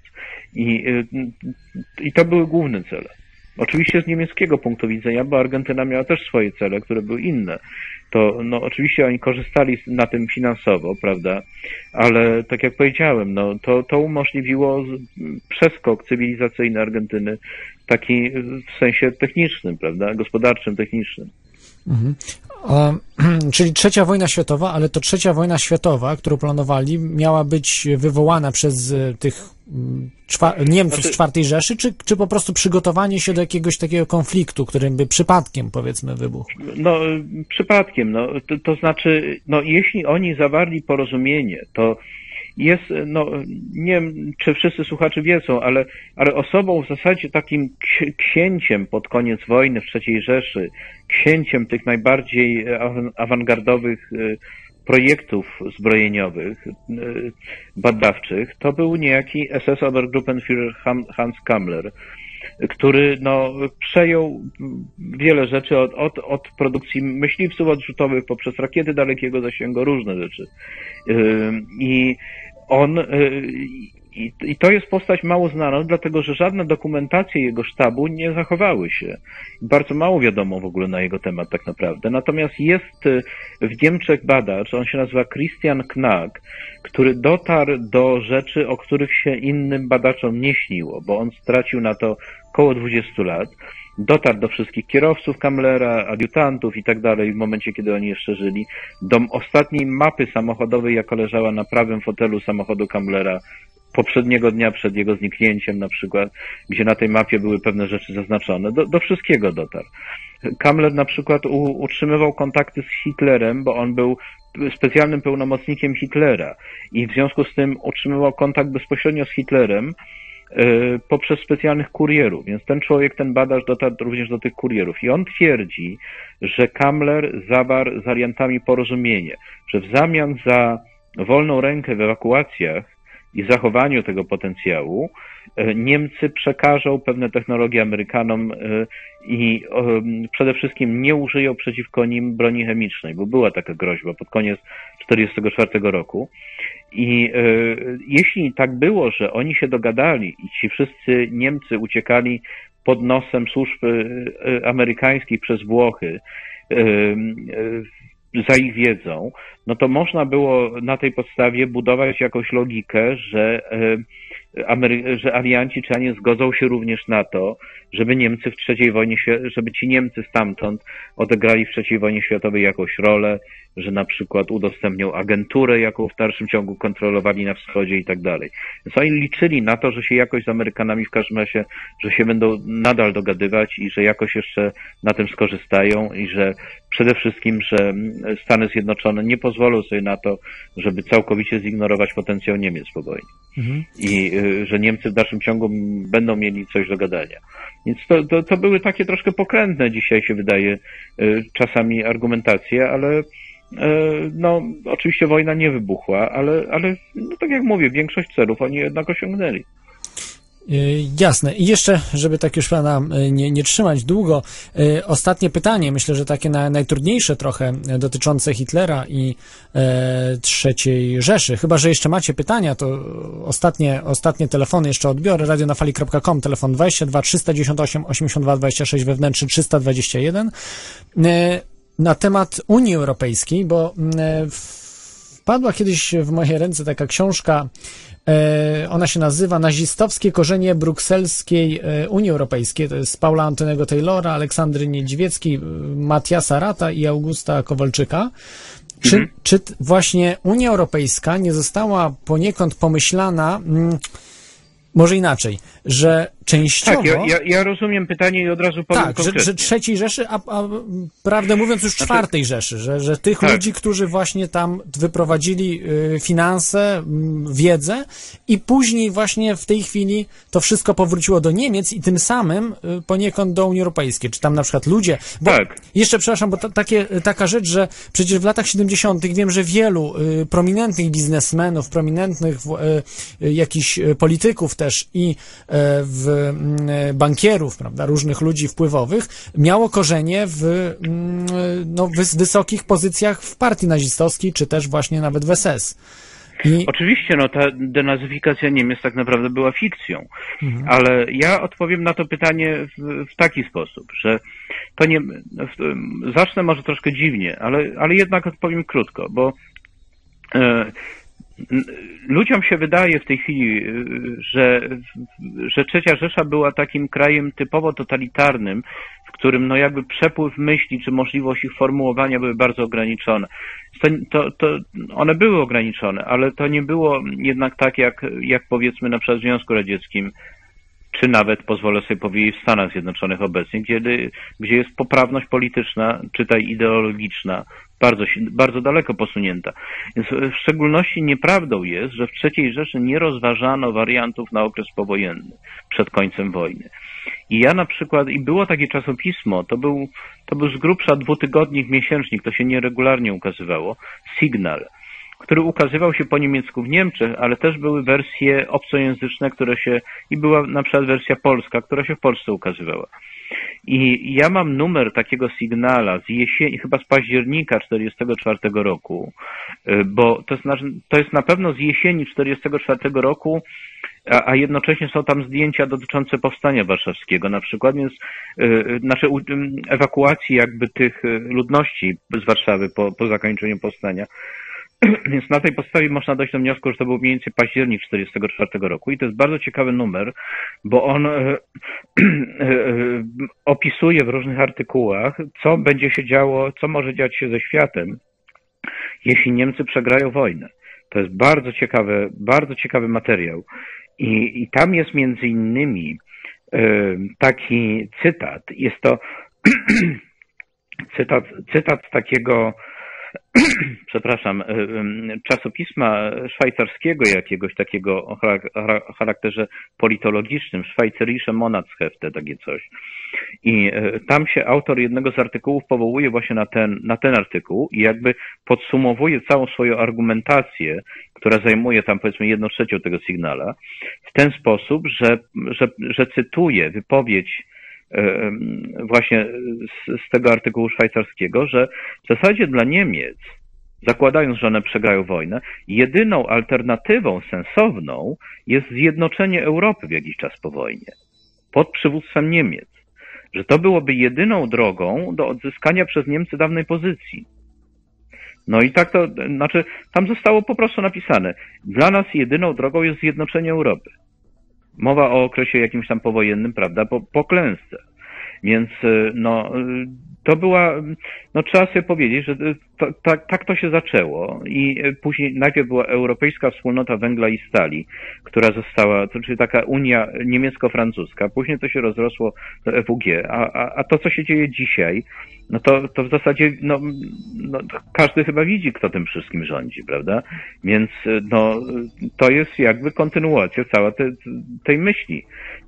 I to były główne cele. Oczywiście z niemieckiego punktu widzenia, bo Argentyna miała też swoje cele, które były inne. To no, oczywiście oni korzystali na tym finansowo, prawda, ale tak jak powiedziałem, no, to umożliwiło przeskok cywilizacyjny Argentyny, taki w sensie technicznym, prawda, gospodarczym, technicznym. Mhm. Czyli trzecia wojna światowa, ale to trzecia wojna światowa, którą planowali, miała być wywołana przez tych Niemców z czwartej Rzeszy, czy po prostu przygotowanie się do jakiegoś takiego konfliktu, którym by przypadkiem, powiedzmy, wybuchł? No, przypadkiem, no, to znaczy, no, jeśli oni zawarli porozumienie, to jest, no, nie wiem, czy wszyscy słuchacze wiedzą, ale osobą w zasadzie takim księciem pod koniec wojny w III Rzeszy, księciem tych najbardziej awangardowych projektów zbrojeniowych, badawczych, to był niejaki SS-Obergruppenführer Hans Kammler, który no, przejął wiele rzeczy od produkcji myśliwców odrzutowych poprzez rakiety dalekiego zasięgu, różne rzeczy. I to jest postać mało znana, dlatego że żadne dokumentacje jego sztabu nie zachowały się. Bardzo mało wiadomo w ogóle na jego temat tak naprawdę. Natomiast jest w Niemczech badacz, on się nazywa Christian Knack, który dotarł do rzeczy, o których się innym badaczom nie śniło, bo on stracił na to około 20 lat. Dotarł do wszystkich kierowców Kammlera, adiutantów i tak dalej w momencie, kiedy oni jeszcze żyli, do ostatniej mapy samochodowej, jaka leżała na prawym fotelu samochodu Kammlera poprzedniego dnia przed jego zniknięciem na przykład, gdzie na tej mapie były pewne rzeczy zaznaczone. Do wszystkiego dotarł. Kammler na przykład utrzymywał kontakty z Hitlerem, bo on był specjalnym pełnomocnikiem Hitlera i w związku z tym utrzymywał kontakt bezpośrednio z Hitlerem poprzez specjalnych kurierów. Więc ten człowiek, ten badacz dotarł również do tych kurierów. I on twierdzi, że Kammler zawarł z aliantami porozumienie, że w zamian za wolną rękę w ewakuacjach i zachowaniu tego potencjału Niemcy przekażą pewne technologie Amerykanom i przede wszystkim nie użyją przeciwko nim broni chemicznej, bo była taka groźba pod koniec 1944 roku. I jeśli tak było, że oni się dogadali i ci wszyscy Niemcy uciekali pod nosem służb amerykańskich przez Włochy za ich wiedzą, no to można było na tej podstawie budować jakąś logikę, że alianci czy nie zgodzą się również na to, żeby Niemcy w III wojnie, żeby ci Niemcy stamtąd odegrali w III wojnie światowej jakąś rolę, że na przykład udostępnią agenturę, jaką w dalszym ciągu kontrolowali na wschodzie i tak dalej. Więc oni liczyli na to, że się jakoś z Amerykanami w każdym razie, że się będą nadal dogadywać i że jakoś jeszcze na tym skorzystają i że przede wszystkim, że Stany Zjednoczone nie pozwolą sobie na to, żeby całkowicie zignorować potencjał Niemiec po wojnie. Mhm. I że Niemcy w dalszym ciągu będą mieli coś do gadania. Więc to były takie troszkę pokrętne dzisiaj się wydaje czasami argumentacje, ale no oczywiście wojna nie wybuchła, ale no, tak jak mówię, większość celów oni jednak osiągnęli. Jasne. I jeszcze, żeby tak już pana nie trzymać długo, ostatnie pytanie, myślę, że takie najtrudniejsze trochę, dotyczące Hitlera i III Rzeszy. Chyba że jeszcze macie pytania, to ostatnie telefony jeszcze odbiorę. radionafali.com, telefon 22 398 82 26, wewnętrzny 321. Na temat Unii Europejskiej, bo wpadła kiedyś w moje ręce taka książka, ona się nazywa Nazistowskie korzenie brukselskiej Unii Europejskiej. To jest Paula Antonego Taylora, Aleksandry Niedźwieckiej, Matiasa Rata i Augusta Kowalczyka. Czy właśnie Unia Europejska nie została poniekąd pomyślana, może inaczej, że częściowo... Tak, ja rozumiem pytanie i od razu powiem konkretnie. Że III Rzeszy, a prawdę mówiąc już IV Rzeszy, że tych ludzi, którzy właśnie tam wyprowadzili finanse, wiedzę i później właśnie w tej chwili to wszystko powróciło do Niemiec i tym samym poniekąd do Unii Europejskiej. Czy tam na przykład ludzie... Tak. Jeszcze, przepraszam, bo taka rzecz, że przecież w latach 70. wiem, że wielu prominentnych biznesmenów, prominentnych jakichś polityków też i bankierów, prawda, różnych ludzi wpływowych, miało korzenie w wysokich pozycjach w partii nazistowskiej, czy też właśnie nawet w SS. Oczywiście, ta denazyfikacja Niemiec tak naprawdę była fikcją, ale ja odpowiem na to pytanie w taki sposób, że to nie... Zacznę może troszkę dziwnie, ale jednak odpowiem krótko, bo ludziom się wydaje w tej chwili, że III Rzesza była takim krajem typowo totalitarnym, w którym jakby przepływ myśli czy możliwość ich formułowania były bardzo ograniczone. To one były ograniczone, ale to nie było jednak tak jak powiedzmy na przykład w Związku Radzieckim, czy nawet, pozwolę sobie powiedzieć, w Stanach Zjednoczonych obecnie, gdzie jest poprawność polityczna, czytaj ideologiczna, bardzo daleko posunięta. Więc w szczególności nieprawdą jest, że w III Rzeszy nie rozważano wariantów na okres powojenny, przed końcem wojny. I ja na przykład, i było takie czasopismo, to był z grubsza 2-tygodnik miesięcznik, to się nieregularnie ukazywało, Signal, który ukazywał się po niemiecku w Niemczech, ale też były wersje obcojęzyczne, i była na przykład wersja polska, która się w Polsce ukazywała. I ja mam numer takiego Signala z jesieni, chyba z października 1944 roku, bo to jest na pewno z jesieni 1944 roku, a jednocześnie są tam zdjęcia dotyczące Powstania Warszawskiego na przykład, więc ewakuacji jakby tych ludności z Warszawy po zakończeniu powstania. Więc na tej podstawie można dojść do wniosku, że to był mniej więcej październik 1944 roku i to jest bardzo ciekawy numer, bo on opisuje w różnych artykułach, co będzie się działo, co może dziać się ze światem, jeśli Niemcy przegrają wojnę. To jest bardzo ciekawy materiał. I tam jest między innymi taki cytat. Jest to cytat takiego czasopisma szwajcarskiego jakiegoś takiego o charakterze politologicznym, Schweizerische Monatshefte, takie coś. I tam się autor jednego z artykułów powołuje właśnie na ten artykuł i jakby podsumowuje całą swoją argumentację, która zajmuje tam powiedzmy 1/3 tego Signala, w ten sposób, że cytuje wypowiedź właśnie z tego artykułu szwajcarskiego, że w zasadzie dla Niemiec, zakładając, że one przegrają wojnę, jedyną alternatywą sensowną jest zjednoczenie Europy w jakiś czas po wojnie, pod przywództwem Niemiec. Że to byłoby jedyną drogą do odzyskania przez Niemcy dawnej pozycji. No i tak to, znaczy, tam zostało po prostu napisane, dla nas jedyną drogą jest zjednoczenie Europy. Mowa o okresie jakimś tam powojennym, prawda, po klęsce. Więc to była, trzeba sobie powiedzieć, że tak to się zaczęło i później najpierw była Europejska Wspólnota Węgla i Stali, która została, czyli taka Unia niemiecko-francuska, później to się rozrosło do EWG, a to, co się dzieje dzisiaj, to w zasadzie, każdy chyba widzi, kto tym wszystkim rządzi, prawda? Więc, to jest jakby kontynuacja cała tej myśli.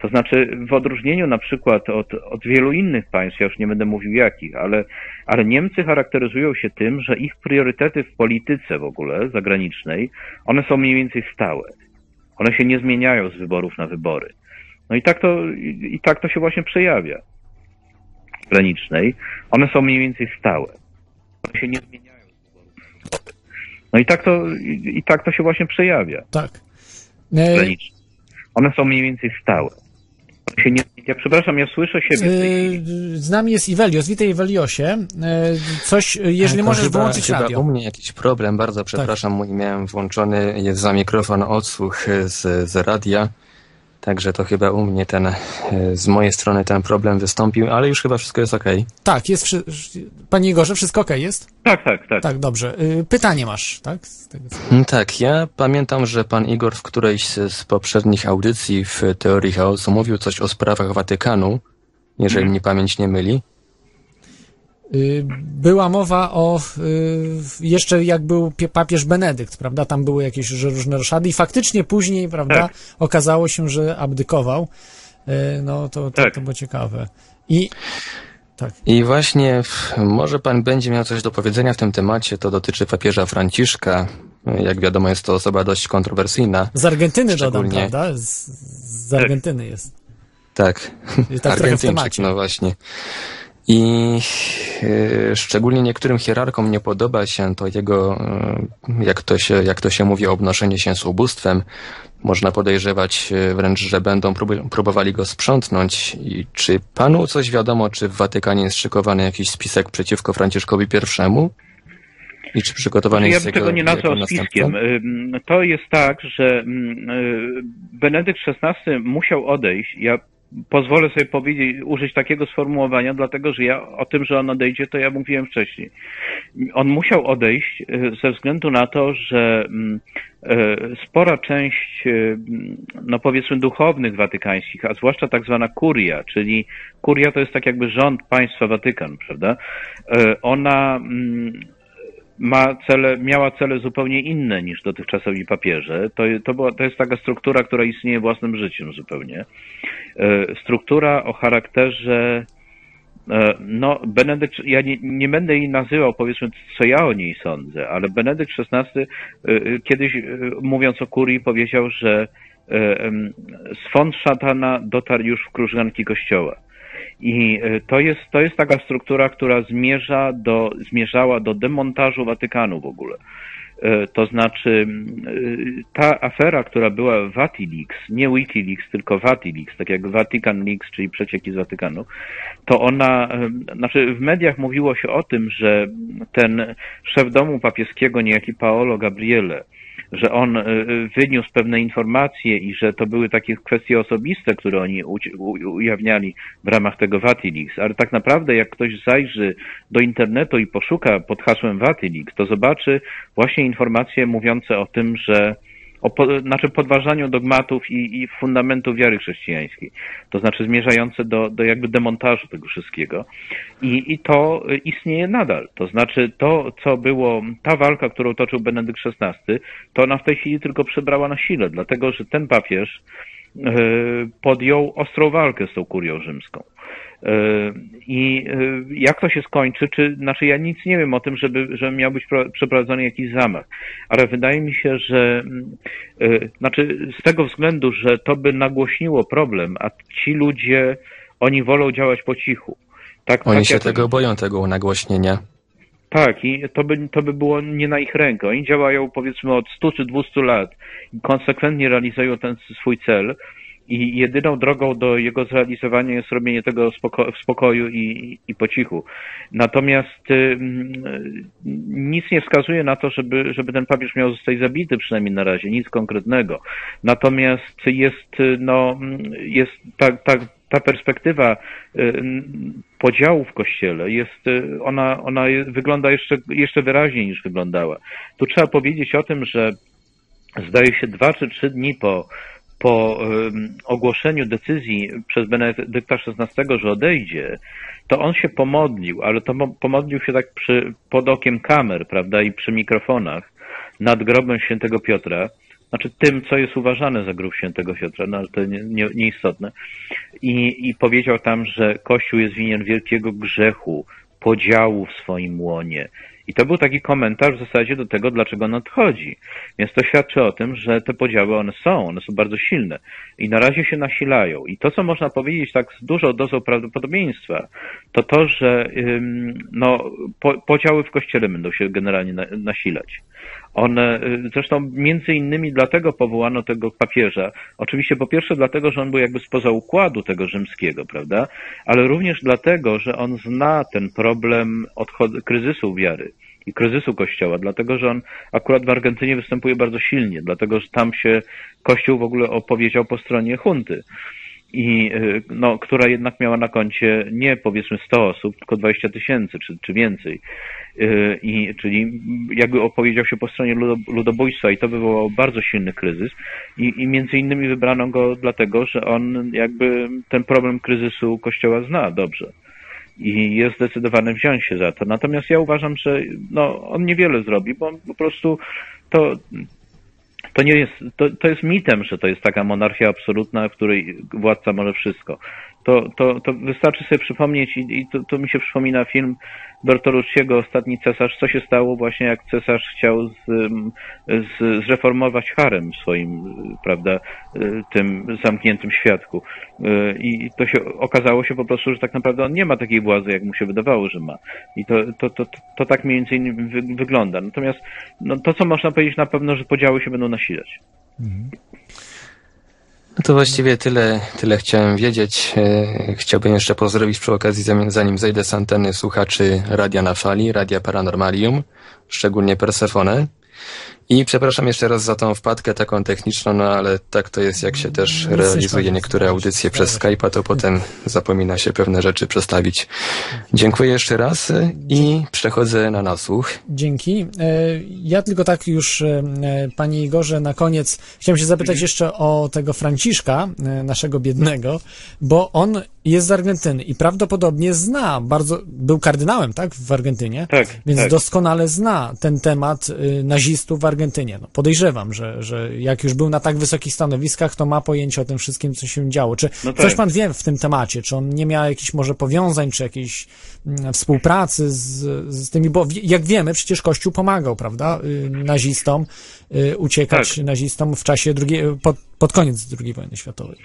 To znaczy w odróżnieniu na przykład od wielu innych państw, ja już nie będę mówił jakich, ale Niemcy charakteryzują się tym, że ich priorytety w polityce w ogóle zagranicznej, one są mniej więcej stałe. One się nie zmieniają z wyborów na wybory. No i tak to się właśnie przejawia. Granicznej. One są mniej więcej stałe. One się nie zmieniają z wyborów na wybory. No i tak to się właśnie przejawia. Tak. Granicznej. One są mniej więcej stałe. One się nie... Ja przepraszam, ja słyszę siebie. Z nami jest Iwelios. Witaj, Iweliosie. Coś, jeżeli możesz wyłączyć radio. U mnie jakiś problem, bardzo przepraszam, mój miałem włączony, jest za mikrofon odsłuch z radia, także to chyba u mnie z mojej strony ten problem wystąpił, ale już chyba wszystko jest okej. Tak, jest, panie Igorze, wszystko okej jest? Tak. Tak, dobrze. Pytanie masz, tak? Tak, ja pamiętam, że pan Igor w którejś z poprzednich audycji w Teorii Chaosu mówił coś o sprawach Watykanu, jeżeli mnie pamięć nie myli. Była mowa o jeszcze jak był papież Benedykt, prawda? Tam były jakieś różne roszady i faktycznie później, prawda, okazało się, że abdykował. No to było ciekawe. I właśnie może pan będzie miał coś do powiedzenia w tym temacie, to dotyczy papieża Franciszka. Jak wiadomo, jest to osoba dość kontrowersyjna. Z Argentyny dodam, prawda? Z Argentyny jest. Tak, Argentyńczyk, no właśnie. I szczególnie niektórym hierarchom nie podoba się to jego, jak to się mówi, obnoszenie się z ubóstwem. Można podejrzewać wręcz, że będą próbowali go sprzątnąć. I czy panu coś wiadomo, czy w Watykanie jest szykowany jakiś spisek przeciwko Franciszkowi I? I czy przygotowany jest jego następca? Ja bym tego nie nazwał spiskiem. To jest tak, że Benedykt XVI musiał odejść. Ja pozwolę sobie użyć takiego sformułowania, dlatego że ja o tym, że on odejdzie, to ja mówiłem wcześniej. On musiał odejść ze względu na to, że spora część, no powiedzmy, duchownych watykańskich, a zwłaszcza tak zwana kuria, czyli kuria to jest tak jakby rząd państwa Watykan, prawda? Ona miała cele zupełnie inne niż dotychczasowi papieże. To jest taka struktura, która istnieje własnym życiem zupełnie. Struktura o charakterze, no Benedykt, ja nie będę jej nazywał, powiedzmy, co ja o niej sądzę, ale Benedykt XVI kiedyś, mówiąc o kurii, powiedział, że swąd szatana dotarł już w krużganki kościoła. I to jest taka struktura, która zmierzała do demontażu Watykanu w ogóle. To znaczy ta afera, która była Vatileaks, nie Wikileaks, tylko Vatileaks, tak jak Vatican Leaks, czyli przecieki z Watykanu, to w mediach mówiło się o tym, że ten szef domu papieskiego, niejaki Paolo Gabriele, że on wyniósł pewne informacje i że to były takie kwestie osobiste, które oni ujawniali w ramach tego Vatileaks, ale tak naprawdę jak ktoś zajrzy do internetu i poszuka pod hasłem Vatileaks, to zobaczy właśnie informacje mówiące o tym, że podważaniu dogmatów i fundamentów wiary chrześcijańskiej. To znaczy zmierzające do jakby demontażu tego wszystkiego. I to istnieje nadal. To znaczy ta walka, którą toczył Benedykt XVI, to ona w tej chwili tylko przybrała na sile, dlatego że ten papież podjął ostrą walkę z tą kurią rzymską. I jak to się skończy, ja nic nie wiem o tym, żeby miał być przeprowadzony jakiś zamach, ale wydaje mi się, że z tego względu, że to by nagłośniło problem, a ci ludzie, oni wolą działać po cichu. Oni się tego boją, tego nagłośnienia. Tak, i to by było nie na ich rękę. Oni działają, powiedzmy, od 100 czy 200 lat i konsekwentnie realizują ten swój cel. I jedyną drogą do jego zrealizowania jest robienie tego w spokoju i po cichu. Natomiast nic nie wskazuje na to, żeby ten papież miał zostać zabity, przynajmniej na razie, nic konkretnego. Natomiast jest ta perspektywa podziału w Kościele, ona wygląda jeszcze wyraźniej niż wyglądała. Tu trzeba powiedzieć o tym, że zdaje się 2 czy 3 dni po ogłoszeniu decyzji przez Benedykta XVI, że odejdzie, to on się pomodlił, ale to pomodlił się tak pod okiem kamer, prawda, i przy mikrofonach nad grobem świętego Piotra. znaczy tym, co jest uważane za grób świętego Piotra, no ale to nieistotne. I powiedział tam, że Kościół jest winien wielkiego grzechu, podziału w swoim łonie. I to był taki komentarz w zasadzie do tego, dlaczego on odchodzi. Więc to świadczy o tym, że te podziały one są bardzo silne i na razie się nasilają. I to, co można powiedzieć tak z dużą dozą prawdopodobieństwa, to, że podziały w Kościele będą się generalnie nasilać. One, zresztą między innymi dlatego powołano tego papieża. Oczywiście po pierwsze dlatego, że on był jakby spoza układu tego rzymskiego, prawda? Ale również dlatego, że on zna ten problem kryzysu wiary i kryzysu Kościoła, dlatego, że on akurat w Argentynie występuje bardzo silnie, dlatego, że tam się Kościół w ogóle opowiedział po stronie hunty. I która jednak miała na koncie nie powiedzmy 100 osób, tylko 20 000 czy więcej. Czyli jakby opowiedział się po stronie ludobójstwa i to wywołało bardzo silny kryzys i między innymi wybrano go dlatego, że on jakby ten problem kryzysu Kościoła zna dobrze i jest zdecydowany wziąć się za to. Natomiast ja uważam, że on niewiele zrobi, bo on po prostu to jest mitem, że to jest taka monarchia absolutna, w której władca może wszystko. To wystarczy sobie przypomnieć i to mi się przypomina film Bertolucciego Ostatni cesarz, co się stało właśnie jak cesarz chciał zreformować harem w swoim, prawda, tym zamkniętym świadku. I to się okazało się po prostu, że tak naprawdę on nie ma takiej władzy, jak mu się wydawało, że ma. I to tak między innymi wygląda. Natomiast to, co można powiedzieć na pewno, że podziały się będą nasilać. No to właściwie tyle chciałem wiedzieć. Chciałbym jeszcze pozdrowić przy okazji, zanim zejdę z anteny, słuchaczy Radia na Fali, Radia Paranormalium, szczególnie Persefonę. I przepraszam jeszcze raz za tą wpadkę taką techniczną, ale tak to jest, jak się też realizuje niektóre audycje przez Skype'a, to potem zapomina się pewne rzeczy przestawić. Dziękuję jeszcze raz i przechodzę na nasłuch. Dzięki. Ja tylko tak już, panie Igorze, na koniec chciałem się zapytać jeszcze o tego Franciszka, naszego biednego, bo on jest z Argentyny i prawdopodobnie był kardynałem, tak, w Argentynie, tak, więc tak. doskonale zna ten temat nazistów w Argentynie. Podejrzewam, że jak już był na tak wysokich stanowiskach, to ma pojęcie o tym wszystkim, co się działo. Czy coś pan wie w tym temacie? Czy on nie miał jakichś może powiązań, czy jakiejś współpracy z tymi, bo jak wiemy, przecież Kościół pomagał, prawda, nazistom uciekać nazistom w czasie pod koniec II wojny światowej.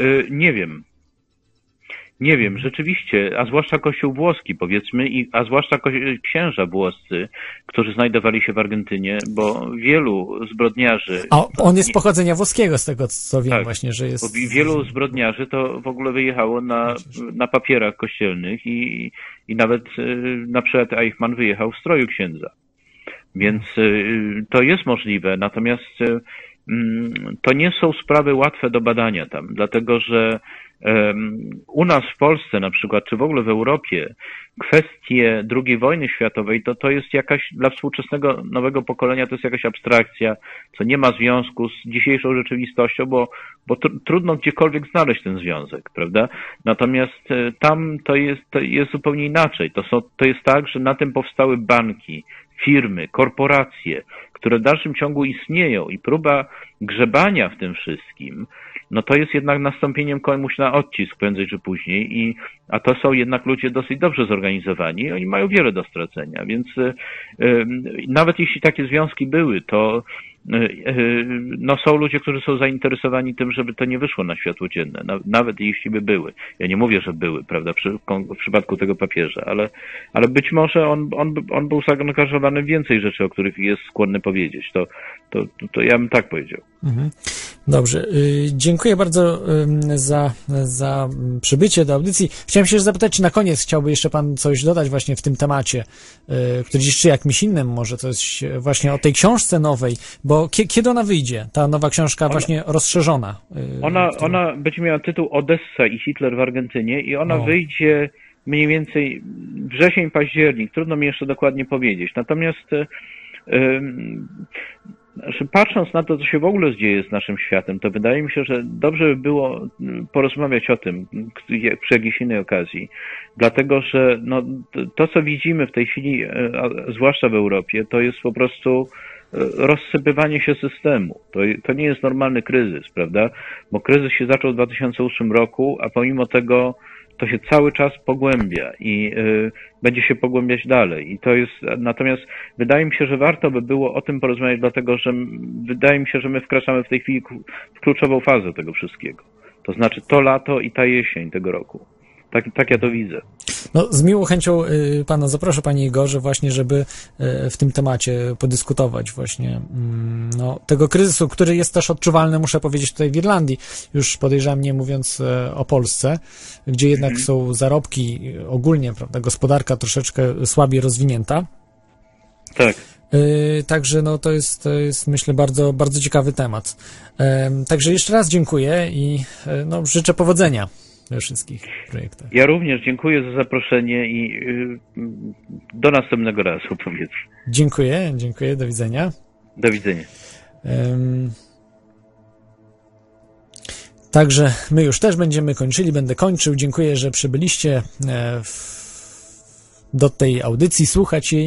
Nie wiem, rzeczywiście, a zwłaszcza Kościół włoski, powiedzmy, a zwłaszcza księża włoscy, którzy znajdowali się w Argentynie, bo wielu zbrodniarzy... A on jest pochodzenia włoskiego, z tego co wiem właśnie, że jest... Bo wielu zbrodniarzy to w ogóle wyjechało na papierach kościelnych i nawet na przykład Eichmann wyjechał w stroju księdza. Więc to jest możliwe, natomiast to nie są sprawy łatwe do badania tam, dlatego że u nas w Polsce na przykład, czy w ogóle w Europie, kwestie II wojny światowej to jest jakaś, dla współczesnego nowego pokolenia to jest jakaś abstrakcja, co nie ma związku z dzisiejszą rzeczywistością, bo trudno gdziekolwiek znaleźć ten związek, prawda? Natomiast tam to jest zupełnie inaczej. To jest tak, że na tym powstały banki, firmy, korporacje, które w dalszym ciągu istnieją i próba grzebania w tym wszystkim, to jest jednak nastąpieniem komuś na odcisk prędzej czy później, a to są jednak ludzie dosyć dobrze zorganizowani i oni mają wiele do stracenia, więc nawet jeśli takie związki były, to są ludzie, którzy są zainteresowani tym, żeby to nie wyszło na światło dzienne, nawet jeśli by były. Ja nie mówię, że były, prawda, w przypadku tego papieża, ale być może on był zaangażowany w więcej rzeczy, o których jest skłonny powiedzieć. To ja bym tak powiedział. Mhm. Dobrze. Dziękuję bardzo za przybycie do audycji. Chciałem się zapytać, czy na koniec chciałby jeszcze pan coś dodać właśnie w tym temacie, czy jakimś innym może coś właśnie o tej książce nowej, bo kiedy ona wyjdzie, ta nowa książka właśnie rozszerzona? Ona będzie miała tytuł Odessa i Hitler w Argentynie i ona wyjdzie mniej więcej wrzesień, październik. Trudno mi jeszcze dokładnie powiedzieć. Natomiast patrząc na to, co się w ogóle dzieje z naszym światem, to wydaje mi się, że dobrze by było porozmawiać o tym przy jakiejś innej okazji. Dlatego, że to, co widzimy w tej chwili, zwłaszcza w Europie, to jest po prostu rozsypywanie się systemu. To nie jest normalny kryzys, prawda? Bo kryzys się zaczął w 2008 roku, a pomimo tego to się cały czas pogłębia i będzie się pogłębiać dalej. I to jest, natomiast wydaje mi się, że warto by było o tym porozmawiać, dlatego że wydaje mi się, że my wkraczamy w tej chwili w kluczową fazę tego wszystkiego. To znaczy to lato i ta jesień tego roku. Tak ja to widzę. No, z miłą chęcią pana zaproszę, panie Igorze, właśnie, żeby w tym temacie podyskutować właśnie tego kryzysu, który jest też odczuwalny, muszę powiedzieć, tutaj w Irlandii, już podejrzewam, nie mówiąc o Polsce, gdzie jednak są zarobki ogólnie, prawda, gospodarka troszeczkę słabiej rozwinięta. Tak. Także to jest myślę bardzo, bardzo ciekawy temat. Także jeszcze raz dziękuję i życzę powodzenia we wszystkich projektach. Ja również dziękuję za zaproszenie i do następnego razu, powiedzmy. Dziękuję, do widzenia. Do widzenia. Także my już też będziemy kończyli, będę kończył. Dziękuję, że przybyliście do tej audycji, słuchać jej.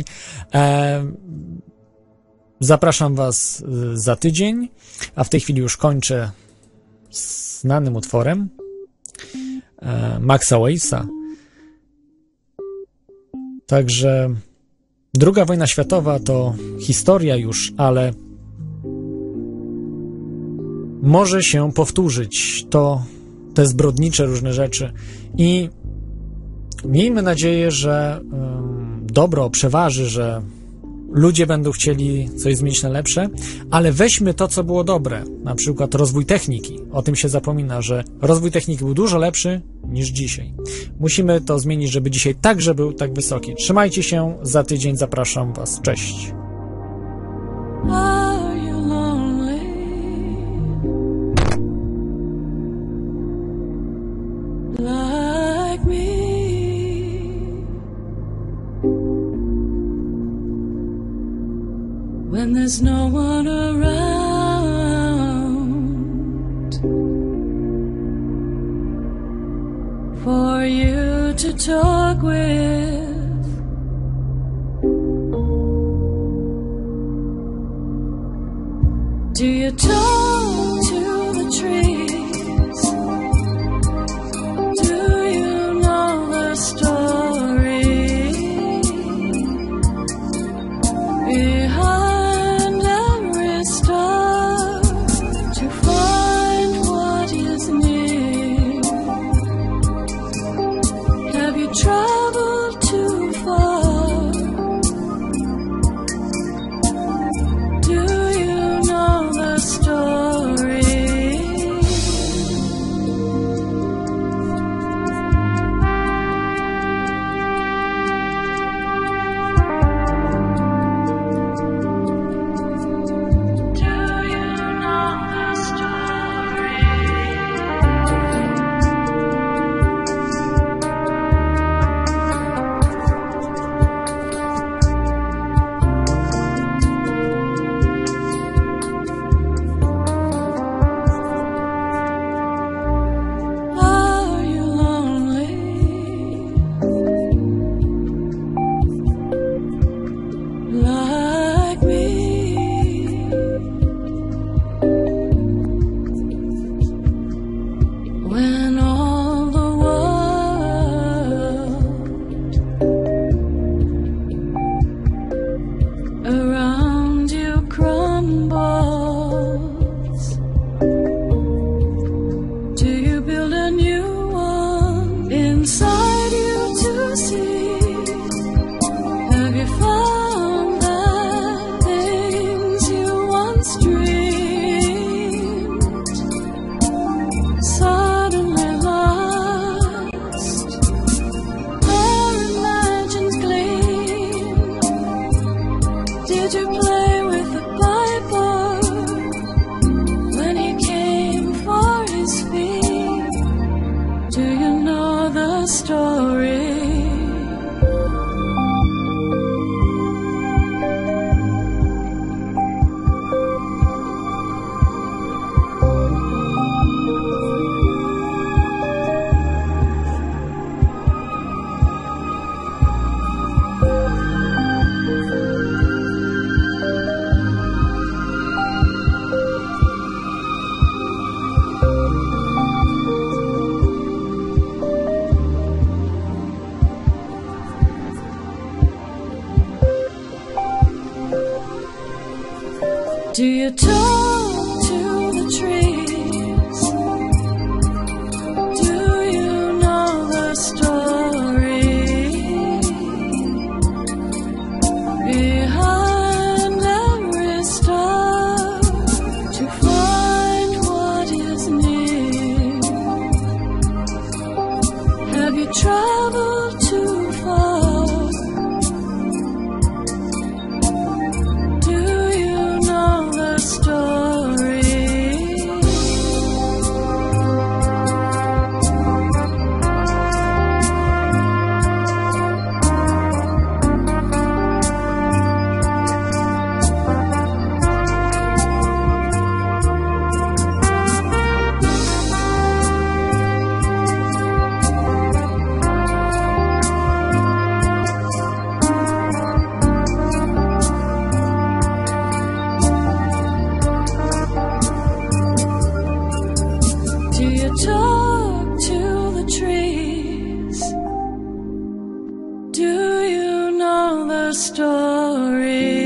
Zapraszam was za tydzień, a w tej chwili już kończę znanym utworem Maxa Wavesa. Także II wojna światowa to historia już, ale może się powtórzyć te zbrodnicze różne rzeczy i miejmy nadzieję, że dobro przeważy, że ludzie będą chcieli coś zmienić na lepsze, ale weźmy to, co było dobre, na przykład rozwój techniki. O tym się zapomina, że rozwój techniki był dużo lepszy niż dzisiaj. Musimy to zmienić, żeby dzisiaj także był tak wysoki. Trzymajcie się, za tydzień zapraszam was. Cześć. When there's no one around for you to talk with, do you talk to the trees? Do you know the story behind traveled too far? Do you know the story? Do you talk to the trees? Do you know the story behind every star to find what is near? Have you traveled too far? Do you know the story? Do you talk to the trees? Do you know the story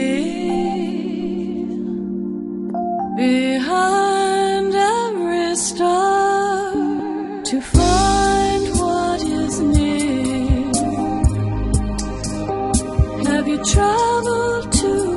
behind every star to find what is near? Have you traveled too